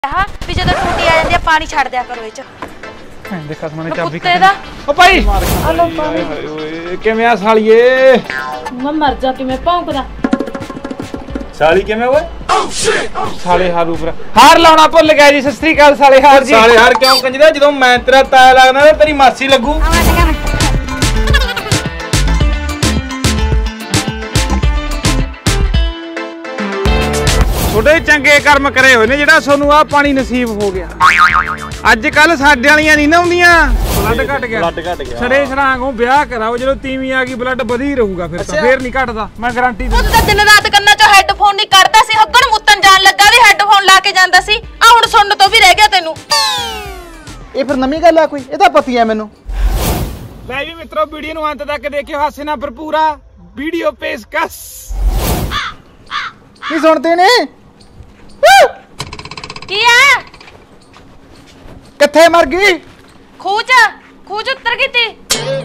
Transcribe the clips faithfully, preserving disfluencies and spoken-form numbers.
हाँ भी जो टूटी आ जाती है पानी छाड़ दिया करो ये देखा मैंने चाबी कुत्ते दा ओ भाई हेलो पानी ओए किवें आ सालिए मैं मर जा कि मैं भौंकदा साली किवें ओए साले हार ऊपर हार लाउणा भुल गया जी। सत श्री अकाल साले हार जी। साले हार क्यों कंजदा ਜਦੋਂ मैं तेरा ताया लगदा ते तेरी मासी लगू। थोड़े चंगे कर्म करे हुए ने जेड़ा सोनू आ पानी नसीब हो गया। अज कल साडे वालियां नहीं ना आउंदियां ब्लड घट गया ब्लड घट गया छड़े छड़ांगों ब्याह कराओ जो तीवी आ गई ब्लड वधी रहूगा फिर तो फिर नहीं घटदा मैं गारंटी दे। ਉਹ ਤਾਂ ਦਿਨ ਰਾਤ ਕੰਨਾਂ ਚੋਂ ਹੈੱਡਫੋਨ ਨਹੀਂ ਕੱਢਦਾ ਸੀ ਹੱਗਣ ਮੁੱਤਨ ਜਾਣ ਲੱਗਾ ਵੀ ਹੈੱਡਫੋਨ ਲਾ ਕੇ ਜਾਂਦਾ ਸੀ ਆ ਹੁਣ ਸੁਣਨ ਤੋਂ ਵੀ ਰਹਿ ਗਿਆ ਤੈਨੂੰ। ਇਹ ਫਿਰ ਨਵੀਂ ਗੱਲ ਆ ਕੋਈ ਇਹ ਤਾਂ ਪਤੀ ਆ ਮੈਨੂੰ। ਲੈ ਵੀ ਮਿੱਤਰੋ ਵੀਡੀਓ ਨੂੰ ਅੰਤ ਤੱਕ ਦੇਖਿਓ ਹਾਸੇ ਨਾਲ ਭਰਪੂਰਾ ਵੀਡੀਓ ਪੇਸ਼ਕਸ਼ ਨਹੀਂ ਸੁਣਦੇ ਨੇ ਕੀ ਆ ਕਿੱਥੇ ਮਰ ਗਈ ਖੂਚ ਖੂਚ ਉੱਤਰ ਗਈ ਤੀ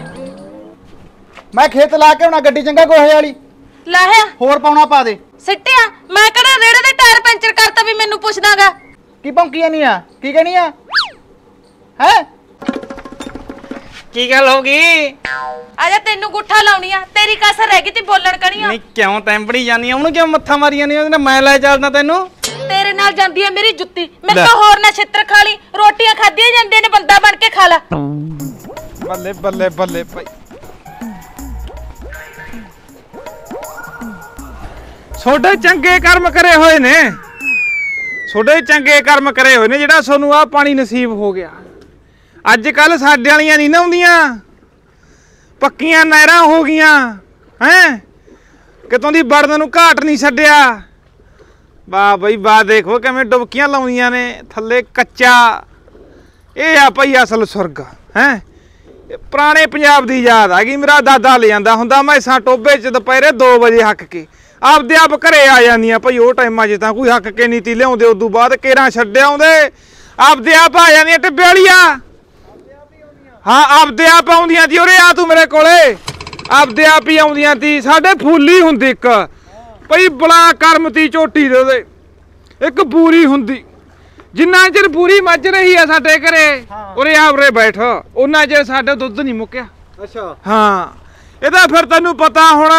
ਮੈਂ ਖੇਤ ਲਾ ਕੇ ਹੁਣਾ ਗੱਡੀ ਚੰਗਾ ਗੋਹੇ ਵਾਲੀ ਲਾਹਿਆ ਹੋਰ ਪਾਉਣਾ ਪਾ ਦੇ ਸਿੱਟਿਆ ਮੈਂ ਕਿਹੜਾ ਰੇੜੇ ਦੇ ਟਾਇਰ ਪੈਂਚਰ ਕਰਤਾ ਵੀ ਮੈਨੂੰ ਪੁੱਛਦਾਗਾ ਕੀ ਭੌਂਕੀਆਂ ਨਹੀਂ ਆ ਕੀ ਕਹਿਣੀ ਆ ਹੈ ਕੀ ਗੱਲ ਹੋ ਗਈ ਆਜਾ ਤੈਨੂੰ ਗੁੱਠਾ ਲਾਉਣੀ ਆ ਤੇਰੀ ਕਸਰ ਰਹਿ ਗਈ ਤੀ ਬੋਲਣ ਕਣੀ ਆ ਨਹੀਂ ਕਿਉਂ ਟੈਂਪੜੀ ਜਾਨੀ ਆ ਉਹਨੂੰ ਕਿਉਂ ਮੱਥਾ ਮਾਰੀਆਂ ਨਹੀਂ ਉਹਦੇ ਨਾਲ ਮੈਂ ਲੈ ਚੱਲਦਾ ਤੈਨੂੰ। ਤੇਰੇ ਨਾਲ ਜਾਂਦੀ ਹੈ ਮੇਰੀ ਜੁੱਤੀ ਮੈਂ ਤਾਂ ਹੋਰ ਨਾ ਛਿੱਤਰ ਖਾ ਲਈ ਰੋਟੀਆਂ ਖਾਧੀਆਂ ਜਾਂਦੀਆਂ ਨੇ ਬੰਦਾ ਬਣ ਕੇ ਖਾ ਲੈ। ਬੱਲੇ ਬੱਲੇ ਬੱਲੇ ਭਾਈ ਛੋਡੇ ਚੰਗੇ ਕਰਮ ਕਰੇ ਹੋਏ ਨੇ ਛੋਡੇ ਚੰਗੇ ਕਰਮ ਕਰੇ ਹੋਏ ਨੇ ਜਿਹੜਾ ਸਾਨੂੰ ਆ ਪਾਣੀ ਨਸੀਬ ਹੋ ਗਿਆ। ਅੱਜ ਕੱਲ ਸਾਡੇ ਵਾਲੀਆਂ ਨਹੀਂ ਨਾ ਆਉਂਦੀਆਂ ਪੱਕੀਆਂ ਨਹਿਰਾਂ ਹੋ ਗਈਆਂ ਹੈ ਕਿਤੋਂ ਦੀ ਵੜਨ ਨੂੰ ਘਾਟ ਨਹੀਂ ਛੱਡਿਆ। ਵਾਹ ਬਈ ਵਾਹ ਦੇਖੋ ਕਿਵੇਂ ਡੁਬਕੀਆਂ ਲਾਉਂਦੀਆਂ ਨੇ ਥੱਲੇ ਕੱਚਾ ਇਹ ਆ ਭਾਈ ਅਸਲ ਸੁਰਗ ਹੈ। ਪੁਰਾਣੇ ਪੰਜਾਬ ਦੀ ਯਾਦ ਆ ਗਈ ਮੇਰਾ ਦਾਦਾ ਲੈ ਜਾਂਦਾ ਹੁੰਦਾ ਮੈਸਾਂ ਟੋਬੇ 'ਚ ਦੁਪਹਿਰੇ ਦੋ ਵਜੇ ਹੱਕ ਕੇ ਆਪਦੇ ਆਪ ਘਰੇ ਆ ਜਾਂਦੀਆਂ ਭਾਈ ਉਹ ਟਾਈਮਾਂ 'ਚ ਤਾਂ ਕੋਈ ਹੱਕ ਕੇ ਨਹੀਂ ਤੀ ਲਿਆਉਂਦੇ ਉਦੋਂ ਬਾਅਦ ਕੇਰਾਂ ਛੱਡ ਆਉਂਦੇ ਆਪਦੇ ਆਪ ਆ ਜਾਂਦੀਆਂ ਟਿੱਬੇ ਵਾਲੀਆਂ ਹਾਂ ਆਪਦੇ ਆਪ ਆਉਂਦੀਆਂ ਤੀ ਉਰੇ ਆ ਤੂੰ ਮੇਰੇ ਕੋਲੇ ਆਪਦੇ ਆਪ ਹੀ ਆਉਂਦੀਆਂ ਤੀ ਸਾਡੇ ਫੁੱਲੀ ਹੁੰਦੀ ਇੱਕ ਭਈ ਬਲਾ ਕਰਮਤੀ ਝੋਟੀ ਦੇ ਉਹਦੇ ਇੱਕ ਬੂਰੀ ਹੁੰਦੀ ਜਿੰਨਾ ਚਿਰ ਬੂਰੀ ਮੱਝ ਰਹੀ ਆ ਸਾਡੇ ਘਰੇ ਉਰੇ ਆ ਉਰੇ ਬੈਠ ਉਹਨਾਂ ਚਿਰ ਸਾਡੇ ਦੁੱਧ ਨਹੀਂ ਮੁੱਕਿਆ। ਅੱਛਾ ਹਾਂ ਇਹਦਾ ਫਿਰ ਤੈਨੂੰ ਪਤਾ ਹੁਣ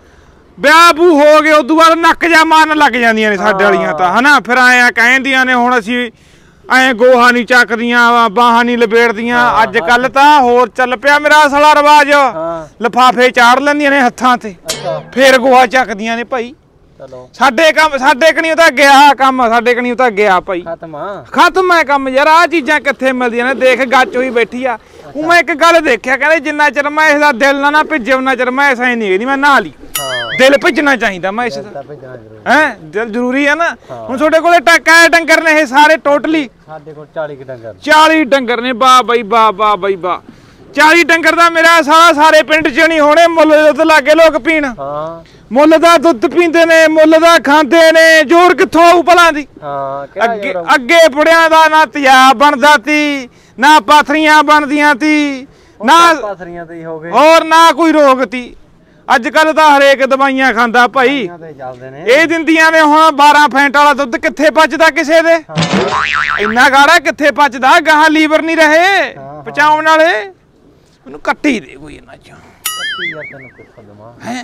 ਵਿਆਹ ਬੂ ਹੋ ਗਏ ਉਦੋਂ ਬਾਅਦ ਨੱਕ ਜਾ ਮਾਰਨ ਲੱਗ ਜਾਂਦੀਆਂ ਨੇ ਸਾਡੇ ਵਾਲੀਆਂ ਤਾਂ ਹਨਾ ਫਿਰ ਆਇਆ ਕਹਿੰਦੀਆਂ ਨੇ ਹੁਣ ਅਸੀਂ ਐ ਗੋਹਾ ਨਹੀਂ ਚੱਕਦੀਆਂ ਬਾਹਾਂ ਨਹੀਂ ਲਪੇੜਦੀਆਂ। ਅੱਜ ਕੱਲ ਤਾਂ ਹੋਰ ਚੱਲ ਪਿਆ ਮੇਰਾ ਸਾਲਾ ਰਿਵਾਜ ਲਿਫਾਫੇ ਚਾੜ ਲੈਂਦੀਆਂ ਨੇ ਹੱਥਾਂ ਤੇ ਫੇਰ ਗੋਹਾ ਚੱਕਦੀਆਂ ਨੇ ਭਾਈ। ਚਲੋ ਸਾਡੇ ਕੰਮ ਸਾਡੇ ਕਣੀ ਤਾਂ ਗਿਆ ਕੰਮ ਸਾਡੇ ਕਣੀ ਤਾਂ ਗਿਆ ਭਾਈ ਖਤਮ ਆ ਖਤਮ ਹੈ ਕੰਮ ਯਾਰ ਆਹ ਚੀਜ਼ਾਂ ਕਿੱਥੇ ਮਿਲਦੀਆਂ ਨੇ ਦੇਖ ਗੱਚ ਹੋਈ ਬੈਠੀ ਆ। ਉਹ ਮੈਂ ਇੱਕ ਗੱਲ ਦੇਖਿਆ ਕਹਿੰਦੇ ਜਿੰਨਾ ਚਿਰ ਮੈਂ ਇਸ ਦਾ ਦਿਲ ਨਾ ਨਾ ਭਿੱਜੇ ਉਹਨਾਂ ਚਿਰ ਮੈਂ ਐਸਾ ਹੀ ਨਹੀਂ ਕਹਿੰਦੀ ਮੈਂ ਨਹਾ ਲਈ ਦਿਲ ਭਿੱਜਣਾ ਚਾਹੀਦਾ ਮੈਂ ਇਸ ਦਾ ਹੈ ਦਿਲ ਜ਼ਰੂਰੀ ਹੈ ਨਾ। ਹੁਣ ਤੁਹਾਡੇ ਕੋਲੇ ਟੱਕਾ ਡੰਗਰ ਨੇ ਇਹ ਸਾਰੇ ਟੋਟਲੀ ਸਾਡੇ ਕੋਲ ਚਾਲੀ ਡੰਗਰ ਚਾਲੀ ਡੰਗਰ ਨੇ ਵਾਹ ਬਈ ਵਾਹ ਵਾਹ ਬਈ ਵਾਹ ਚਾਲੀ ਡੰਗਰ ਦਾ ਮੇਰਾ ਸਾਰਾ ਸਾਰੇ ਪਿੰਡ 'ਚ ਨਹੀਂ ਹੋਣੇ ਮੁੱਲ ਦੁੱਧ ਲਾਗੇ ਲੋਕ ਪੀਣ ਹਾਂ ਮੁੱਲ ਦਾ ਦੁੱਧ ਪੀਂਦੇ ਨੇ ਮੁੱਲ ਦਾ ਖਾਂਦੇ ਨੇ ਜ਼ੋਰ ਕਿੱਥੋਂ ਆਊ ਭਲਾਂ ਦੀ। ਹਾਂ ਅੱਗੇ ਅੱਗੇ ਬੁੜਿਆਂ ਦਾ ਨਾ ਤਿਆਬ ਬਣਦਾ ਤੀ ਨਾ ਪਾਥਰੀਆਂ ਬਣਦੀਆਂ ਤੀ ਨਾ ਪਾਥਰੀਆਂ ਤੇ ਹੋ ਗਏ ਹੋਰ ਨਾ ਕੋਈ ਰੋਗ ਤੀ। ਅੱਜ ਕੱਲ ਤਾਂ ਹਰੇਕ ਦਵਾਈਆਂ ਖਾਂਦਾ ਭਾਈ ਚੱਲਦੇ ਨੇ ਇਹ ਦਿੰਦੀਆਂ ਨੇ ਹੁਣ ਬਾਰਾਂ ਫੈਂਟ ਵਾਲਾ ਦੁੱਧ ਕਿੱਥੇ ਪਚਦਾ ਕਿਸੇ ਦੇ ਇੰਨਾ ਗਾੜਾ ਕਿੱਥੇ ਪਚਦਾ ਗਾਹਾਂ ਲੀਵਰ ਨਹੀਂ ਰਹੇ ਪਚਾਉਣ ਵਾਲੇ ਮੈਨੂੰ ਕੱਟੀ ਦੇ ਕੋਈ ਇਹਨਾਂ ਚੋਂ ਯਾਰ ਤੈਨੂੰ ਕਿੱਥੋਂ ਦਵਾਂ ਹੈ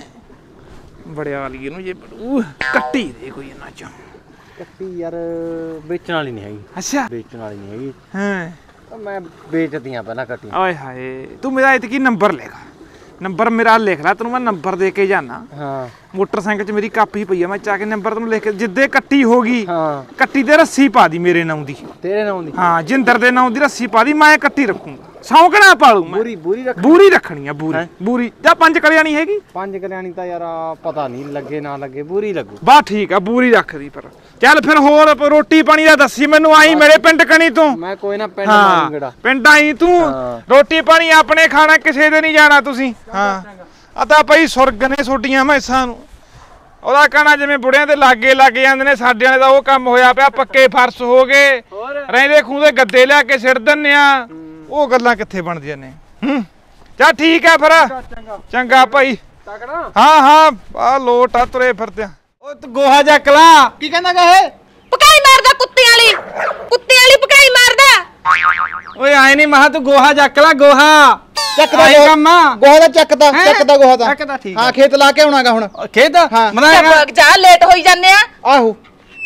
ਬੜਿਆ ਵਾਲੀ ਇਹਨੂੰ ਜੇ ਬੜੂ ਕੱਟੀ ਦੇ ਕੋਈ ਇਹਨਾਂ ਚੋਂ ਕੱਟੀ ਯਾਰ ਵੇਚਣ ਵਾਲੀ ਨਹੀਂ ਹੈਗੀ। ਅੱਛਾ ਵੇਚਣ ਵਾਲੀ ਨਹੀਂ ਹੈਗੀ ਹਾਂ ਮੈਂ ਵੇਚਦੀਆਂ ਪਹਿਲਾਂ ਕੱਟੀਆਂ। ਓਏ ਹਾਏ ਤੂੰ ਮੇਰਾ ਇਤਕੀ ਨੰਬਰ ਲਿਖ ਨੰਬਰ ਮੇਰਾ ਲਿਖ ਲੈ ਤੈਨੂੰ ਮੈਂ ਨੰਬਰ ਦੇ ਕੇ ਜਾਣਾ। ਹਾਂ ਮੋਟਰਸਾਈਕਲ 'ਚ ਮੇਰੀ ਕਾਪੀ ਪਈ ਆ ਮੈਂ ਚਾ ਕੇ ਨੰਬਰ ਤੈਨੂੰ ਲਿਖ ਕੇ ਜਿੱਦੇ ਕੱਟੀ ਹੋ ਗਈ ਹਾਂ ਕੱਟੀ ਤੇ ਰੱਸੀ ਪਾ ਦੀ ਮੇਰੇ ਨਾਂ ਦੀ ਤੇਰੇ ਨਾਂ ਦੀ ਹਾਂ ਜਿੰਦਰ ਦੇ ਨਾਂ ਦੀ ਰੱਸੀ ਪਾ ਦੀ ਮੈਂ ਕੱਟੀ ਰੱਖੂੰਗਾ ਸੌਂਕਣਾ ਪਾਲੂ ਮੈਂ ਬੂਰੀ ਬੂਰੀ ਰੱਖ ਬੂਰੀ ਰੱਖਣੀ ਆ ਬੂਰੀ ਬੂਰੀ ਜਾਂ ਪੰਜ ਕਲਿਆਣੀ ਹੈਗੀ ਪੰਜ ਕਲਿਆਣੀ ਤਾਂ ਯਾਰ ਪਤਾ ਨਹੀਂ ਲੱਗੇ ਨਾ ਲੱਗੇ ਬੂਰੀ ਲੱਗੂ ਬਾ ਠੀਕ ਆ ਬੂਰੀ ਰੱਖ ਦੀ ਪਰ ਚੱਲ ਫਿਰ ਹੋਰ ਰੋਟੀ ਪਾਣੀ ਦਾ ਦੱਸੀ ਮੈਨੂੰ ਆਈ ਮੇਰੇ ਪਿੰਡ ਕਣੀ ਤੂੰ ਮੈਂ ਕੋਈ ਨਾ ਪਿੰਡ ਮਾਰੂੰਗਾ ਪਿੰਡ ਆਈ ਤੂੰ ਰੋਟੀ ਪਾਣੀ ਆਪਣੇ ਖਾਣਾ ਕਿਸੇ ਦੇ ਨਹੀਂ ਜਾਣਾ ਤੁਸੀਂ ਹਾਂ ਆ ਤਾਂ ਭਾਈ ਸੁਰਗ ਨੇ ਛੋਟੀਆਂ ਮੈਸਾਂ ਨੂੰ ਉਹਦਾ ਕਹਿਣਾ ਜਿਵੇਂ ਬੁੜਿਆਂ ਦੇ ਲਾਗੇ ਲੱਗ ਜਾਂਦੇ ਨੇ ਸਾਡੇ ਵਾਲੇ ਦਾ ਉਹ ਕੰਮ ਹੋਇਆ ਪਿਆ ਪੱਕੇ ਫਰਸ਼ ਹੋ ਗਏ ਰਹਿੰਦੇ ਖੂੰਦੇ ਗੱਦੇ ਲਿਆ ਕੇ ਸਿਰ ਦਿੰਨੇ ਆ ਉਹ ਗੱਲਾਂ ਕਿੱਥੇ ਬਣਦੀਆਂ ਨੇ ਹੂੰ ਚੱਲ ਠੀਕ ਆ ਫਿਰ ਚੰਗਾ ਭਾਈ ਹਾਂ ਹਾਂ ਆ ਲੋਟ ਆ ਤੁਰੇ ਫਿਰਦੇ ਓ ਤੂੰ ਗੋਹਾ ਚੱਕ ਲਾ ਕੀ ਕਹਿੰਦਾ ਗਾ ਇਹ ਪਕਾਈ ਮਾਰਦਾ ਕੁੱਤਿਆਂ ਵਾਲੀ ਕੁੱਤਿਆਂ ਵਾਲੀ ਪਕਾਈ ਮਾਰਦਾ। ਓਏ ਆਏ ਨਹੀਂ ਮਹਾ ਤੂੰ ਗੋਹਾ ਚੱਕ ਲੈ ਗੋਹਾ ਚੱਕਦਾ ਆਹੀ ਕੰਮ ਆ। ਗੋਹਾ ਦਾ ਚੱਕਦਾ ਹੈਂ? ਚੱਕਦਾ ਗੋਹਾ ਦਾ ਚੱਕਦਾ ਠੀਕ ਹਾਂ ਆ। ਖੇਤ ਲਾ ਕੇ ਆਉਣਾਗਾ ਹੁਣ ਖੇਤ ਹਾਂ। ਮੈਂ ਚੱਲ ਜਾ ਲੇਟ ਹੋਈ ਜਾਂਦੇ ਆ। ਆਹੋ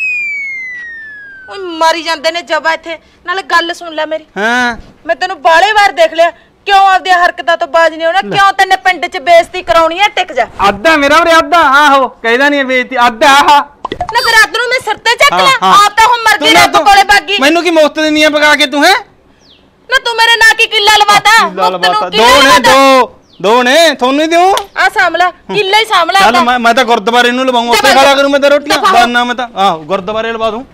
ਓਏ ਮਾਰੀ ਜਾਂਦੇ ਨੇ ਜਬਾ ਇੱਥੇ। ਨਾਲੇ ਗੱਲ ਸੁਣ ਲੈ ਮੇਰੀ, ਹਾਂ ਮੈਂ ਤੈਨੂੰ ਬਾਲੇ ਵਾਰ ਦੇਖ ਲਿਆ, ਕਿਉਂ ਆਪਦੀਆਂ ਹਰਕਤਾਂ ਤੋਂ ਬਾਜ ਨਹੀਂ ਆਉਣਾ? ਕਿਉਂ ਤੈਨੇ ਪਿੰਡ 'ਚ ਬੇਇੱਜ਼ਤੀ ਕਰਾਉਣੀ ਹੈ? ਟਿਕ ਜਾ ਅੱਧਾ ਮੇਰਾ ਉਰੇ ਅੱਧਾ ਆਹੋ ਕਹਿੰਦਾ ਨਹੀਂ ਬੇਇੱਜ਼ਤੀ ਅੱਧਾ ਆਹ ਨਾ ਫਿਰ ਅੱਧ ਨੂੰ ਮੈਂ ਸਿਰ ਤੇ ਚੱਕ ਹਾਂ, ਲਾਂ। ਹਾਂ। ਆਪ ਤਾਂ ਹੁਣ ਮਰ ਗਈ, ਤੂੰ ਨਾ ਰੱਬ ਕੋਲੇ ਬਾਗੀ। ਮੈਨੂੰ ਕੀ ਮੁਫਤ ਦਿੰਦੀ ਆ ਪਕਾ ਕੇ ਤੂੰ ਹੈ ਨਾ ਤੂੰ ਮੇਰੇ ਨਾਂ ਕੀ ਕਿੱਲਾ ਲਵਾਤਾ? ਮੁਫ਼ਤ ਨੂੰ ਦੋ ਕਿੱਲਾ ਨੇ ਲਵਾਤਾ? ਦੋ ਦੋ ਨੇ ਤੁਹਾਨੂੰ ਹੀ ਦਿਉ ਆ ਸਾਂਭਲਾ ਕਿੱਲਾ ਹੀ ਸਾਂਭਲਾ ਚੱਲ ਆਪਦਾ। ਮੈਂ ਮੈਂ ਤਾਂ ਗੁਰਦੁਆਰੇ ਨੂੰ ਲਵਾਉਂ ਉੱਥੇ ਖਾਲਾ ਕਰੂੰ ਮੈਂ ਤਾਂ ਰੋਟੀਆਂ ਦਫ਼ਾ ਹੋ। ਬਾਨਾ ਮੈਂ ਤਾਂ ਆਹੋ ਗੁਰਦੁਆਰੇ ਲਵਾ ਦੂੰ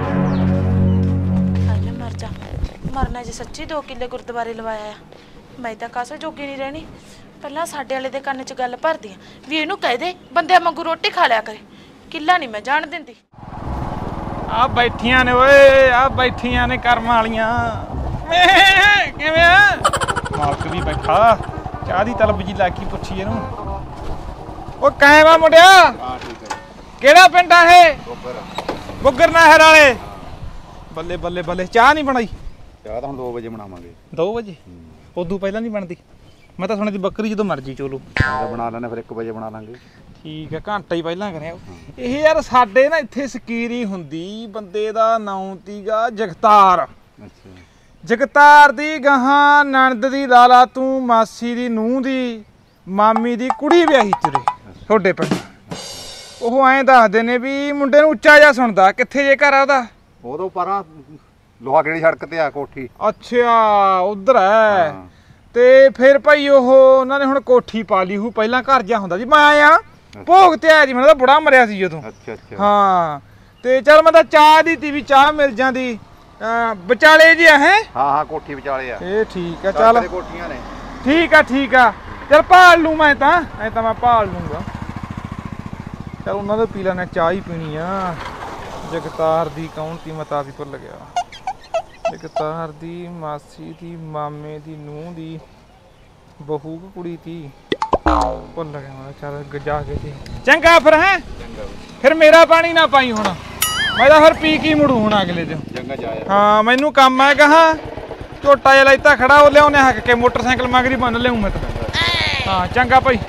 ਹਾਏ ਮਰ ਜਾ ਮਰਨਾ ਜੇ ਸੱਚੀ ਦੋ ਕਿੱਲੇ ਗੁਰਦੁਆਰੇ ਲਵਾਇਆ ਆ। ਮੈਂ ਤਾਂ ਕਾਸੇ ਜੋਗੀ ਨਹੀਂ ਰਹਿਣੀ। ਪਹਿਲਾਂ ਸਾਡੇ ਵਾਲੇ ਦੇ ਕੰਨ 'ਚ ਗੱਲ ਭਰਦੀ ਆ ਵੀ ਇਹਨੂੰ ਕਹਿ ਦੇ ਬੰਦਿਆਂ ਵਾਂਗੂ ਰੋਟੀ ਖਾ ਲਿਆ ਕਰੇ। ਕਿੱਲਾ ਨਹੀਂ ਮੈਂ ਜਾਣ ਦਿੰਦੀ। ਆ ਬੈਠੀਆਂ ਨੇ ਓਏ ਆ ਬੈਠੀਆਂ ਨੇ ਕਰਮ ਵਾਲੀਆਂ। ਕਿਵੇਂ ਆ ਮਾਲਕ ਵੀ ਬੈਠਾ ਚਾਹ ਦੀ ਤਲਬ ਜੀ ਲਾ ਕੇ ਪੁੱਛੀ ਇਹਨੂੰ। ਉਹ ਕਾਇਮ ਆ ਮੁੰਡਿਆ? ਹਾਂ ਠੀਕ ਹੈ। ਕਿਹੜਾ ਪਿੰਡ ਆ ਇਹ? ਬੁੱਗਰ ਬੁੱਗਰ ਨਹਿਰ ਵਾਲੇ। ਬੱਲੇ ਬੱਲੇ ਬੱਲੇ। ਚਾਹ ਨਹੀਂ ਬਣਾਈ? ਚਾਹ ਤਾਂ ਹੁਣ ਦੋ ਵਜੇ ਬਣਾਵਾਂਗੇ। ਦੋ ਵਜੇ? ਉਦੋਂ ਪਹਿਲਾਂ ਨਹੀਂ ਬਣਦੀ? ਮੈਂ ਤਾਂ ਸੁਣਿਆ ਸੀ ਬੱਕਰੀ ਜਦੋਂ ਮਰਜੀ ਚੋਲੋ। ਬਣਾ ਲੈਣੇ ਫਿਰ ਇੱਕ ਵਜੇ ਬਣਾ ਲਾਂਗੇ। ਠੀਕ ਹੈ ਘੰਟਾ ਹੀ ਪਹਿਲਾਂ ਕਰਿਆ। ਇਹ ਯਾਰ ਸਾਡੇ ਨਾ ਇੱਥੇ ਸਕੀਰੀ ਹੁੰਦੀ ਬੰਦੇ ਦਾ ਨਾਂ ਤੀਗਾ ਜਗਤਾਰ। ਅੱਛਾ ਜਗਤਾਰ ਦੀ ਗਾਹਾਂ ਨਣਦ ਦੀ ਲਾਲਾ ਤੂੰ ਮਾਸੀ ਦੀ ਨੂੰਹ ਦੀ ਮਾਮੀ ਦੀ ਕੁੜੀ ਵਿਆਹੀ ਤੁਰੇ ਤੁਹਾਡੇ ਪਿੰਡ। ਉਹ ਐਂ ਦੱਸਦੇ ਨੇ ਵੀ ਮੁੰਡੇ ਨੂੰ ਉੱਚਾ ਜਿਹਾ ਸੁਣਦਾ। ਕਿੱਥੇ ਜੇ ਘਰ ਆ ਉਹਦਾ? ਉਦੋਂ ਪਰਾਂ ਲੋਹਾ ਕਿਹੜੀ ਸੜਕ ਤੇ ਆ ਕੋਠੀ। ਅੱਛਾ ਉਧਰ ਹੈ। ਤੇ ਫਿਰ ਭਾਈ ਉਹ ਉਹਨਾਂ ਨੇ ਹੁਣ ਕੋਠੀ ਪਾ ਲਈ ਹੂ। ਪਹਿਲਾਂ ਘਰ ਜਾ ਹੁੰਦਾ ਸੀ। ਮੈਂ ਆਇਆ ਭੋਗ ਤੇ ਆਇਆ ਜੀ, ਮੈਨੂੰ ਤਾਂ ਬੁੜਾ ਮਰਿਆ ਸੀ ਜਦੋਂ। ਅੱਛਾ ਅੱਛਾ ਹਾਂ ਤੇ ਚੱਲ ਮੈਂ ਤਾਂ ਚਾਹ ਦੀ ਤੀ ਵੀ ਚਾਹ ਮਿਲ ਜਾਂਦੀ। ਵਿਚਾਲੇ ਜੀ ਹੈ। ਹਾਂ ਹਾਂ ਕੋਠੀ ਵਿਚਾਲੇ ਆ। ਇਹ ਠੀਕ ਆ ਚੱਲ ਕੋਠੀਆਂ ਨੇ। ਠੀਕ ਆ ਠੀਕ ਆ ਚੱਲ ਭਾਲ ਲੂੰ ਮੈਂ ਤਾਂ ਐ ਤਾਂ ਮੈਂ ਭਾਲ ਲੂੰਗਾ। ਚੱਲ ਉਹਨਾਂ ਦੇ ਪੀ ਲੈਣਾ ਚਾਹ ਹੀ ਪੀਣੀ ਆ। ਜਗਤਾਰ ਦੀ ਕੌਣ ਤੀ ਮਤਾ ਦੀ ਭੁੱਲ ਗਿਆ। ਜਗਤਾਰ ਦੀ ਮਾਸੀ ਦੀ ਮਾਮੇ ਦੀ ਨੂੰਹ ਦੀ ਬਹੂ ਕੁੜੀ ਤੀ ਭੁੱਲ ਗਿਆ ਮੈਂ। ਚੱਲ ਜਾ ਕੇ ਤੇ ਚੰਗਾ ਫਿਰ ਹੈ। ਫਿਰ ਮੇਰਾ ਪਾਣੀ ਨਾ ਪਾਈ ਹੁਣ। ਮੈਂ ਤਾਂ ਫਿਰ ਪੀ ਕੀ ਮੁੜੂ ਹੁਣ ਅਗਲੇ ਦਿਨ। ਚੰਗਾ ਜਾਇਆ। ਹਾਂ ਹਾਂ ਮੈਨੂੰ ਕੰਮ ਹੈ ਕਹਾ ਝੋਟਾ ਜਿਹਾ ਲਾਈਤਾ ਖੜਾ ਉਹ ਲਿਆਉਣੇ ਹੱਕ ਕੇ ਮੋਟਰਸਾਈਕਲ ਮਗਰੀ ਬੰਨ ਲਿਆਉਂ ਮੈਂ ਤਾਂ। ਹਾਂ ਚੰਗਾ ਭਾਈ।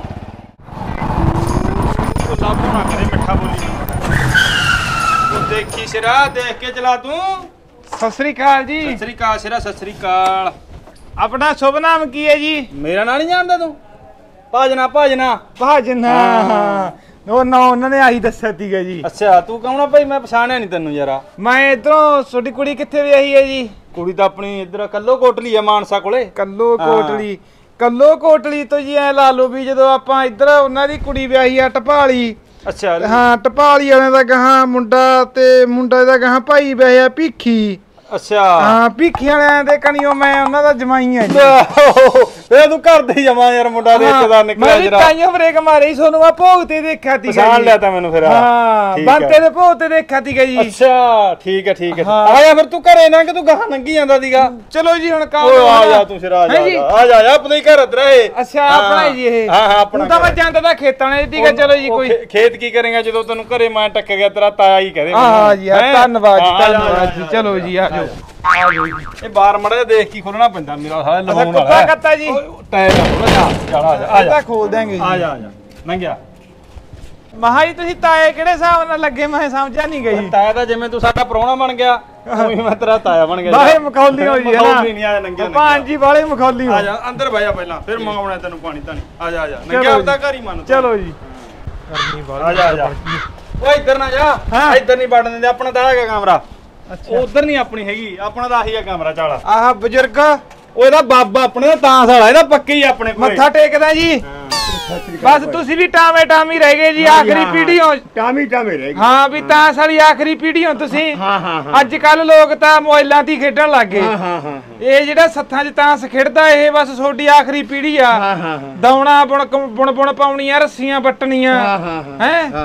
ਉਹ ਲਾਭੋਂ ਨਾ ਕਰੇ ਮਿੱਠਾ ਬੋਲੀ। ਉਹ ਦੇਖੀ ਸਿਰਾ ਦੇਖ ਕੇ ਚਲਾ ਤੂੰ। ਸਤਿ ਸ੍ਰੀ ਅਕਾਲ ਜੀ। ਸਤਿ ਸ੍ਰੀ ਅਕਾਲ ਸਿਰਾ ਸਤਿ ਸ੍ਰੀ ਅਕਾਲ। ਆਪਣਾ ਸ਼ੁਭ ਨਾਮ ਕੀ ਹੈ ਜੀ? ਮੇਰਾ ਨਾਂ ਨਹੀਂ ਜਾਣਦਾ ਤੂੰ? ਭਾਜਨਾ ਭਾਜਨਾ ਭਾਜਨ। ਹਾਂ ਉਹ ਨਾ ਉਹਨਾਂ ਨੇ ਆਹੀ ਦੱਸਿਆ ਸੀਗਾ ਜੀ। ਅੱਛਾ ਤੂੰ ਕੌਣ ਆ ਭਾਈ? ਮੈਂ ਪਛਾਣਿਆ ਨਹੀਂ ਤੈਨੂੰ ਯਾਰਾ। ਮੈਂ ਇਧਰੋਂ ਤੁਹਾਡੀ ਕੁੜੀ ਕਿੱਥੇ ਵਿਆਹੀ ਹੈ ਜੀ? ਕੁੜੀ ਤਾਂ ਆਪਣੀ ਇੱਧਰ ਕੱਲੋ ਕੋਟਲੀ ਆ ਮਾਨਸਾ ਕੋਲੇ। ਕੱਲੋ ਕੋਟਲੀ। ਕੱਲੋ ਕੋਟਲੀ ਤੋਂ ਜੀ ਐ ਲਾ ਲਓ ਵੀ ਜਦੋਂ ਆਪਾਂ ਇੱਧਰ ਉਹਨਾਂ ਦੀ ਕੁੜੀ ਵਿਆਹੀ ਆ ਟਪਾਲੀ। ਅੱਛਾ ਹਾਂ ਟਪਾਲੀ ਵਾਲਿਆਂ ਦਾ ਗਾਹਾਂ ਮੁੰਡਾ ਤੇ ਮੁੰਡਾ ਦਾ ਗਾਹਾਂ ਭਾਈ ਵਿਆਹਿਆ ਭੀਖੀ। ਅੱਛਾ ਹਾਂ ਭੀਖੀ ਵਾਲਿਆਂ ਦੇ ਕਣੀਓ ਮੈਂ ਉਹਨਾਂ ਦਾ ਜਮਾਈ ਆ ਜੀ। ਇਹ ਤੂੰ ਘਰ ਦੇ ਜਮਾ ਯਾਰ ਮੁੰਡਾ ਰਿਸ਼ਤੇਦਾਰ ਨਿਕਲਿਆ ਮੈਂ ਜਰਾ। ਤਾਈਓ ਬ੍ਰੇਕ ਮਾਰੀ ਸੋਨੂੰ ਆ ਭੋਗ ਤੇ ਦੇਖਿਆ ਸੀਗਾ ਪਛਾਣ ਲਿਆ ਤਾਂ ਮੈਨੂੰ ਫਿਰ। ਹਾਂ ਠੀਕ ਆ। ਬੰਤੇ ਦੇ ਭੋਗ ਤੇ ਦੇਖਿਆ ਸੀਗਾ ਜੀ। ਅੱਛਾ ਠੀਕ ਹੈ ਠੀਕ ਹੈ। ਹਾਂ। ਆ ਜਾ ਫਿਰ ਤੂੰ ਘਰੇ ਨਾ ਕਿ ਤੂੰ ਗਾਹਾਂ ਲੰਘੀ ਜਾਂਦਾ ਸੀਗਾ। ਚਲੋ ਜੀ ਹੁਣ ਕੰਮ ਓਏ ਆ ਜਾ ਤੂੰ ਸਿਰਾ ਆ ਜਾ ਹੈਂ ਜੀ? ਆ ਜਾ ਆ ਜਾ ਆਪਣਾ ਹੀ ਘਰ ਅਦਰ ਇਹ। ਅੱਛਾ ਆਪਣਾ ਹੀ ਜੀ ਇਹ। ਹਾਂ ਹਾਂ ਆਪਣਾ ਹੁਣ ਤਾਂ ਮੈਂ ਜਾਂਦਾ ਤਾਂ ਖੇਤਾਂ ਨੇ ਠੀਕ ਹੈ। ਚਲੋ ਜੀ ਉਹ ਕੋਈ ਖੇ- ਖੇਤ ਕੀ ਕਰੇਗਾ ਜਦੋਂ ਤੈਨੂੰ ਘਰੇ ਮੈਂ ਟੱਕ ਗਿਆ ਤੇਰਾ ਤਾਇਆ ਹੀ ਕਹਦੇ। ਹਾਂ ਜੀ ਹਾਂ, ਧੰਨਵਾਦ ਜੀ ਧੰਨਵਾਦ ਜੀ। ਚਲੋ ਜੀ ਆ ਜਾਓ। ਇਹ ਬਾਰ ਮੜਾ ਦੇਖ ਕੀ ਖੋਲਣਾ ਪੈਂਦਾ ਮੇਰਾ ਸਾਰਾ ਅੱਛਾ ਲਵਾਉਣ ਕੁੱਤਾ ਵਾਲਾ। ਕੱਤਾ ਜੀ ਟਾਇਰ ਖੋਲ ਜਾ ਚਲ ਆ ਜਾ ਆ ਇਹ ਜਾ ਤਾਂ ਖੋਲ ਦਾਂਗੇ ਆ ਜੀ। ਜਾ ਆ ਜਾ ਲੰਘਿਆ। ਮਹਾ ਜੀ ਤੁਸੀਂ ਤਾਏ ਕਿਹੜੇ ਹਿਸਾਬ ਨਾਲ ਲੱਗੇ ਮੈਂ ਸਮਝਿਆ ਨਹੀਂ ਗਈ। ਤਾਇਆ ਤਾਂ ਜਿਵੇਂ ਤੂੰ ਸਾਡਾ ਪ੍ਰਾਹੁਣਾ ਬਣ ਗਿਆ ਉਵੇਂ ਮੈਂ ਤੇਰਾ ਤਾਇਆ ਬਣ ਗਿਆ। ਬਾਹੇ ਮਖੌਲੀ ਹੋਈ ਹੈ ਨਾ। ਮਖੌਲੀ ਨਹੀਂ ਆ ਨੰਗਿਆ ਭਾਂ ਜੀ ਵਾਲੇ ਮਖੌਲੀ ਹੋ। ਆ ਜਾ ਅੰਦਰ ਬਹਿ ਜਾ ਪਹਿਲਾਂ ਫਿਰ ਮੰਗਾਉਣਾ ਤੈਨੂੰ ਪਾਣੀ ਤਾਂ ਆ ਜਾ ਆ ਜਾ ਚਲੋ ਨੰਗਿਆ ਜੀ। ਆਪਦਾ ਘਰ ਹੀ ਮੰਨ ਤੂੰ। ਚਲੋ ਜੀ ਗਰਮੀ ਆ ਜਾ ਆ ਜਾ ਓਏ ਇੱਧਰ ਨਾ ਜਾ। ਹਾਂ। ਇੱਧਰ ਨਹੀਂ ਵੜਨ ਦਿੰਦੇ ਆਪਣਾ ਤਾਂ ਹੈਗਾ ਕਮਰਾ। ਅੱਛਾ ਉਧਰ ਨਹੀਂ ਆਪਣੀ ਹੈਗੀ ਆਪਣਾ ਤਾਂ ਆਹੀ ਆ ਕਮਰਾ ਚਾਲਾ। ਆਹ ਬਜ਼ੁਰਗ ਉਹ ਇਹਦਾ ਬਾਬਾ ਆਪਣੇ ਦਾ ਤਾਂ ਸਾਲਾ ਇਹਦਾ ਪੱਕੇ ਹੀ ਆਪਣੇ ਕੋਲੇ। ਮੱਥਾ ਟੇਕਦਾ ਜੀ। ਬਸ ਤੁਸੀਂ ਵੀ ਟਾਵੇਂ ਟਾਮੀ ਰਹਿ ਗਏ ਜੀ ਆਖਰੀ ਪੀੜ੍ਹੀ ਹੋ। ਟਾਮੀ ਟਾਮੇ ਰਹਿ ਗਈ। ਹਾਂ ਵੀ ਤਾਂ ਸਾਡੀ ਆਖਰੀ ਪੀੜ੍ਹੀ ਹੋ ਤੁਸੀਂ। ਹਾਂ ਹਾਂ ਅੱਜ ਕੱਲ ਲੋਕ ਤਾਂ ਮੋਬਾਈਲਾਂ ਤੇ ਹੀ ਖੇਡਣ ਲੱਗ ਗਏ। ਹਾਂ ਹਾਂ ਹਾਂ ਇਹ ਜਿਹੜਾ ਸੱਥਾਂ 'ਚ ਤਾਂਸ ਖੇਡਦਾ ਇਹ ਬਸ ਤੁਹਾਡੀ ਆਖਰੀ ਪੀੜ੍ਹੀ ਆ। ਹਾਂ ਹਾਂ ਦੌਣਾ ਬੁਣ ਬੁਣ ਬੁਣ ਪਾਉਣੀਆਂ ਰੱਸੀਆਂ ਵੱਟਣੀਆਂ ਹਾਂ ਹਾਂ ਹੈ। ਹਾਂ